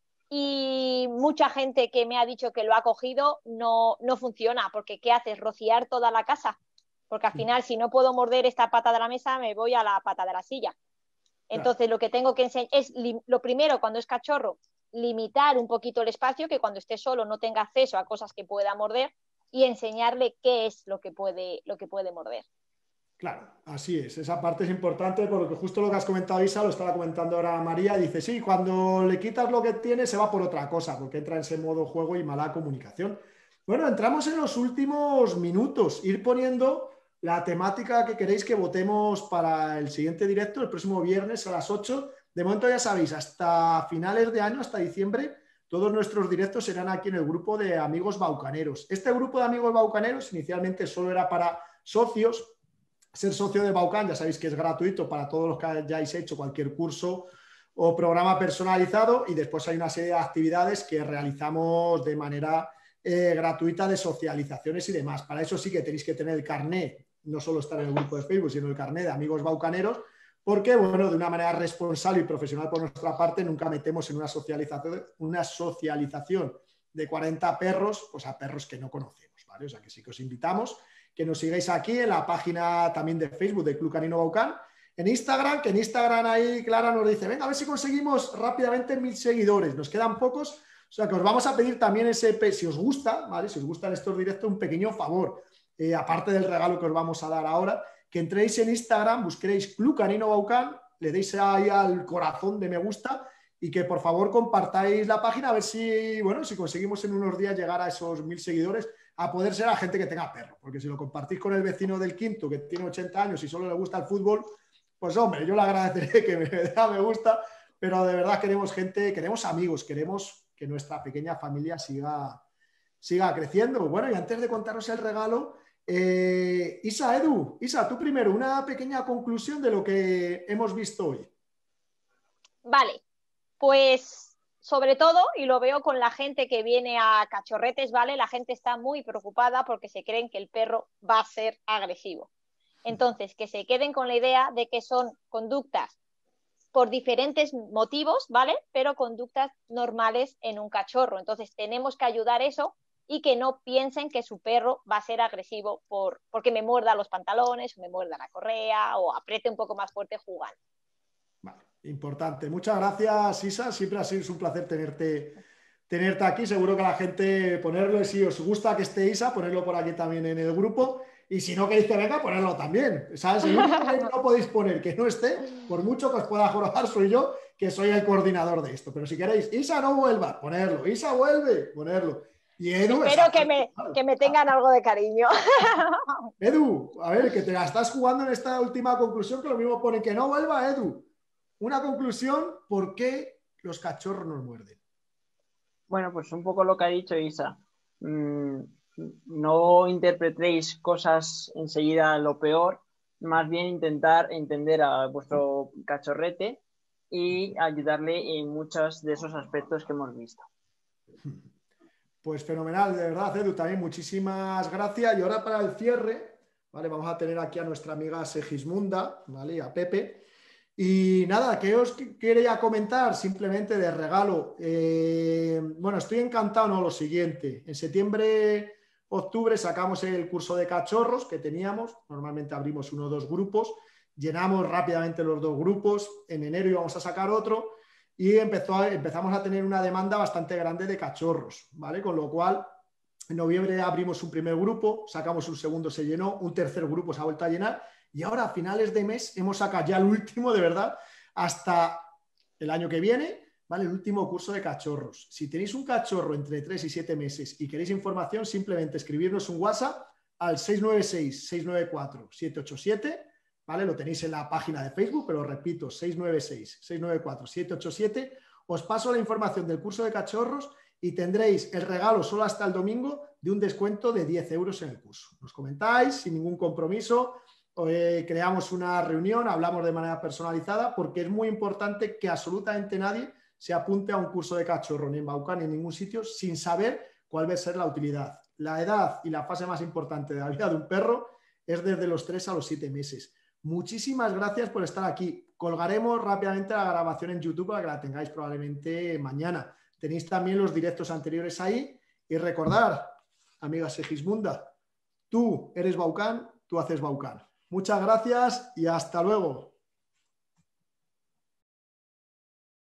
Y mucha gente que me ha dicho que lo ha cogido no, no funciona, porque ¿qué haces? ¿Rociar toda la casa? Porque al final, si no puedo morder esta pata de la mesa, me voy a la pata de la silla. Entonces, claro, lo que tengo que enseñar es, lo primero, cuando es cachorro, limitar un poquito el espacio, que cuando esté solo no tenga acceso a cosas que pueda morder y enseñarle qué es lo que puede, lo que puede morder. Claro, así es. Esa parte es importante porque justo lo que has comentado, Isa, lo estaba comentando ahora María, dice, sí, cuando le quitas lo que tiene se va por otra cosa, porque entra en ese modo juego y mala comunicación. Bueno, entramos en los últimos minutos, ir poniendo la temática que queréis que votemos para el siguiente directo, el próximo viernes a las ocho. De momento ya sabéis, hasta finales de año, hasta diciembre, todos nuestros directos serán aquí en el grupo de Amigos Baucaneros. Este grupo de Amigos Baucaneros inicialmente solo era para socios. Ser socio de Baucan, ya sabéis que es gratuito para todos los que hayáis hecho cualquier curso o programa personalizado, y después hay una serie de actividades que realizamos de manera eh, gratuita de socializaciones y demás. Para eso sí que tenéis que tener el carnet, no solo estar en el grupo de Facebook, sino el carnet de Amigos Baucaneros, porque, bueno, de una manera responsable y profesional por nuestra parte, nunca metemos en una socialización, una socialización de cuarenta perros, pues a perros que no conocemos, ¿vale? O sea que sí que os invitamos que nos sigáis aquí en la página también de Facebook de Club Canino Baucan, en Instagram, que en Instagram ahí Clara nos dice, venga, a ver si conseguimos rápidamente mil seguidores, nos quedan pocos, o sea que os vamos a pedir también ese, si os gusta, ¿vale? Si os gustan estos directos, un pequeño favor, eh, aparte del regalo que os vamos a dar ahora, que entréis en Instagram, busquéis Club Canino Baucan, le deis ahí al corazón de me gusta y que por favor compartáis la página a ver si, bueno, si conseguimos en unos días llegar a esos mil seguidores, a poder ser a gente que tenga perro, porque si lo compartís con el vecino del quinto que tiene ochenta años y solo le gusta el fútbol, pues hombre, yo le agradeceré que me da me gusta, pero de verdad queremos gente, queremos amigos, queremos que nuestra pequeña familia siga, siga creciendo. Bueno, y antes de contaros el regalo, eh, Isa, Edu, Isa, tú primero, una pequeña conclusión de lo que hemos visto hoy. Vale, pues sobre todo, y lo veo con la gente que viene a cachorretes, ¿vale? La gente está muy preocupada porque se creen que el perro va a ser agresivo. Entonces, que se queden con la idea de que son conductas por diferentes motivos, ¿vale? Pero conductas normales en un cachorro. Entonces, tenemos que ayudar eso y que no piensen que su perro va a ser agresivo por, porque me muerda los pantalones, o me muerda la correa, o apriete un poco más fuerte jugando. Vale, importante. Muchas gracias, Isa. Siempre ha sido un placer tenerte, tenerte aquí. Seguro que la gente ponerlo, si os gusta que esté Isa, ponerlo por aquí también en el grupo. Y si no queréis que venga, ponerlo también. ¿Sabes? El único que no podéis poner que no esté, por mucho que os pueda jorobar, soy yo, que soy el coordinador de esto. Pero si queréis, Isa no vuelva, ponerlo. Isa vuelve, ponerlo. Y Edu, espero que me, que me tengan algo de cariño. Edu, a ver, que te la estás jugando en esta última conclusión, que lo mismo pone que no vuelva, Edu. Una conclusión, ¿por qué los cachorros nos muerden? Bueno, pues un poco lo que ha dicho Isa. Mm, no interpretéis cosas enseguida lo peor, más bien intentar entender a vuestro cachorrete y ayudarle en muchos de esos aspectos que hemos visto. Pues fenomenal, de verdad, Edu, también muchísimas gracias. Y ahora para el cierre, ¿vale? Vamos a tener aquí a nuestra amiga Segismunda, ¿vale? Y a Pepe. Y nada, ¿qué os quería comentar? Simplemente de regalo. Eh, bueno, estoy encantado, ¿no? Lo siguiente. En septiembre, octubre sacamos el curso de cachorros que teníamos. Normalmente abrimos uno o dos grupos. Llenamos rápidamente los dos grupos. En enero íbamos a sacar otro. Y empezó a, empezamos a tener una demanda bastante grande de cachorros, ¿vale? Con lo cual, en noviembre abrimos un primer grupo, sacamos un segundo, se llenó, un tercer grupo se ha vuelto a llenar. Y ahora a finales de mes hemos sacado ya el último, de verdad, hasta el año que viene, ¿vale? El último curso de cachorros. Si tenéis un cachorro entre tres y siete meses y queréis información, simplemente escribirnos un WhatsApp al seis nueve seis, seis nueve cuatro, siete ocho siete, ¿vale? Lo tenéis en la página de Facebook, pero repito, seis nueve seis, seis nueve cuatro, siete ocho siete. Os paso la información del curso de cachorros y tendréis el regalo solo hasta el domingo de un descuento de diez euros en el curso. Nos comentáis sin ningún compromiso. Eh, creamos una reunión, hablamos de manera personalizada, porque es muy importante que absolutamente nadie se apunte a un curso de cachorro, ni en Baucan ni en ningún sitio, sin saber cuál va a ser la utilidad. La edad y la fase más importante de la vida de un perro es desde los tres a los siete meses. Muchísimas gracias por estar aquí. Colgaremos rápidamente la grabación en YouTube para que la tengáis probablemente mañana. Tenéis también los directos anteriores ahí. Y recordar, amiga Segismunda, tú eres Baucan, tú haces Baucan. Muchas gracias y hasta luego.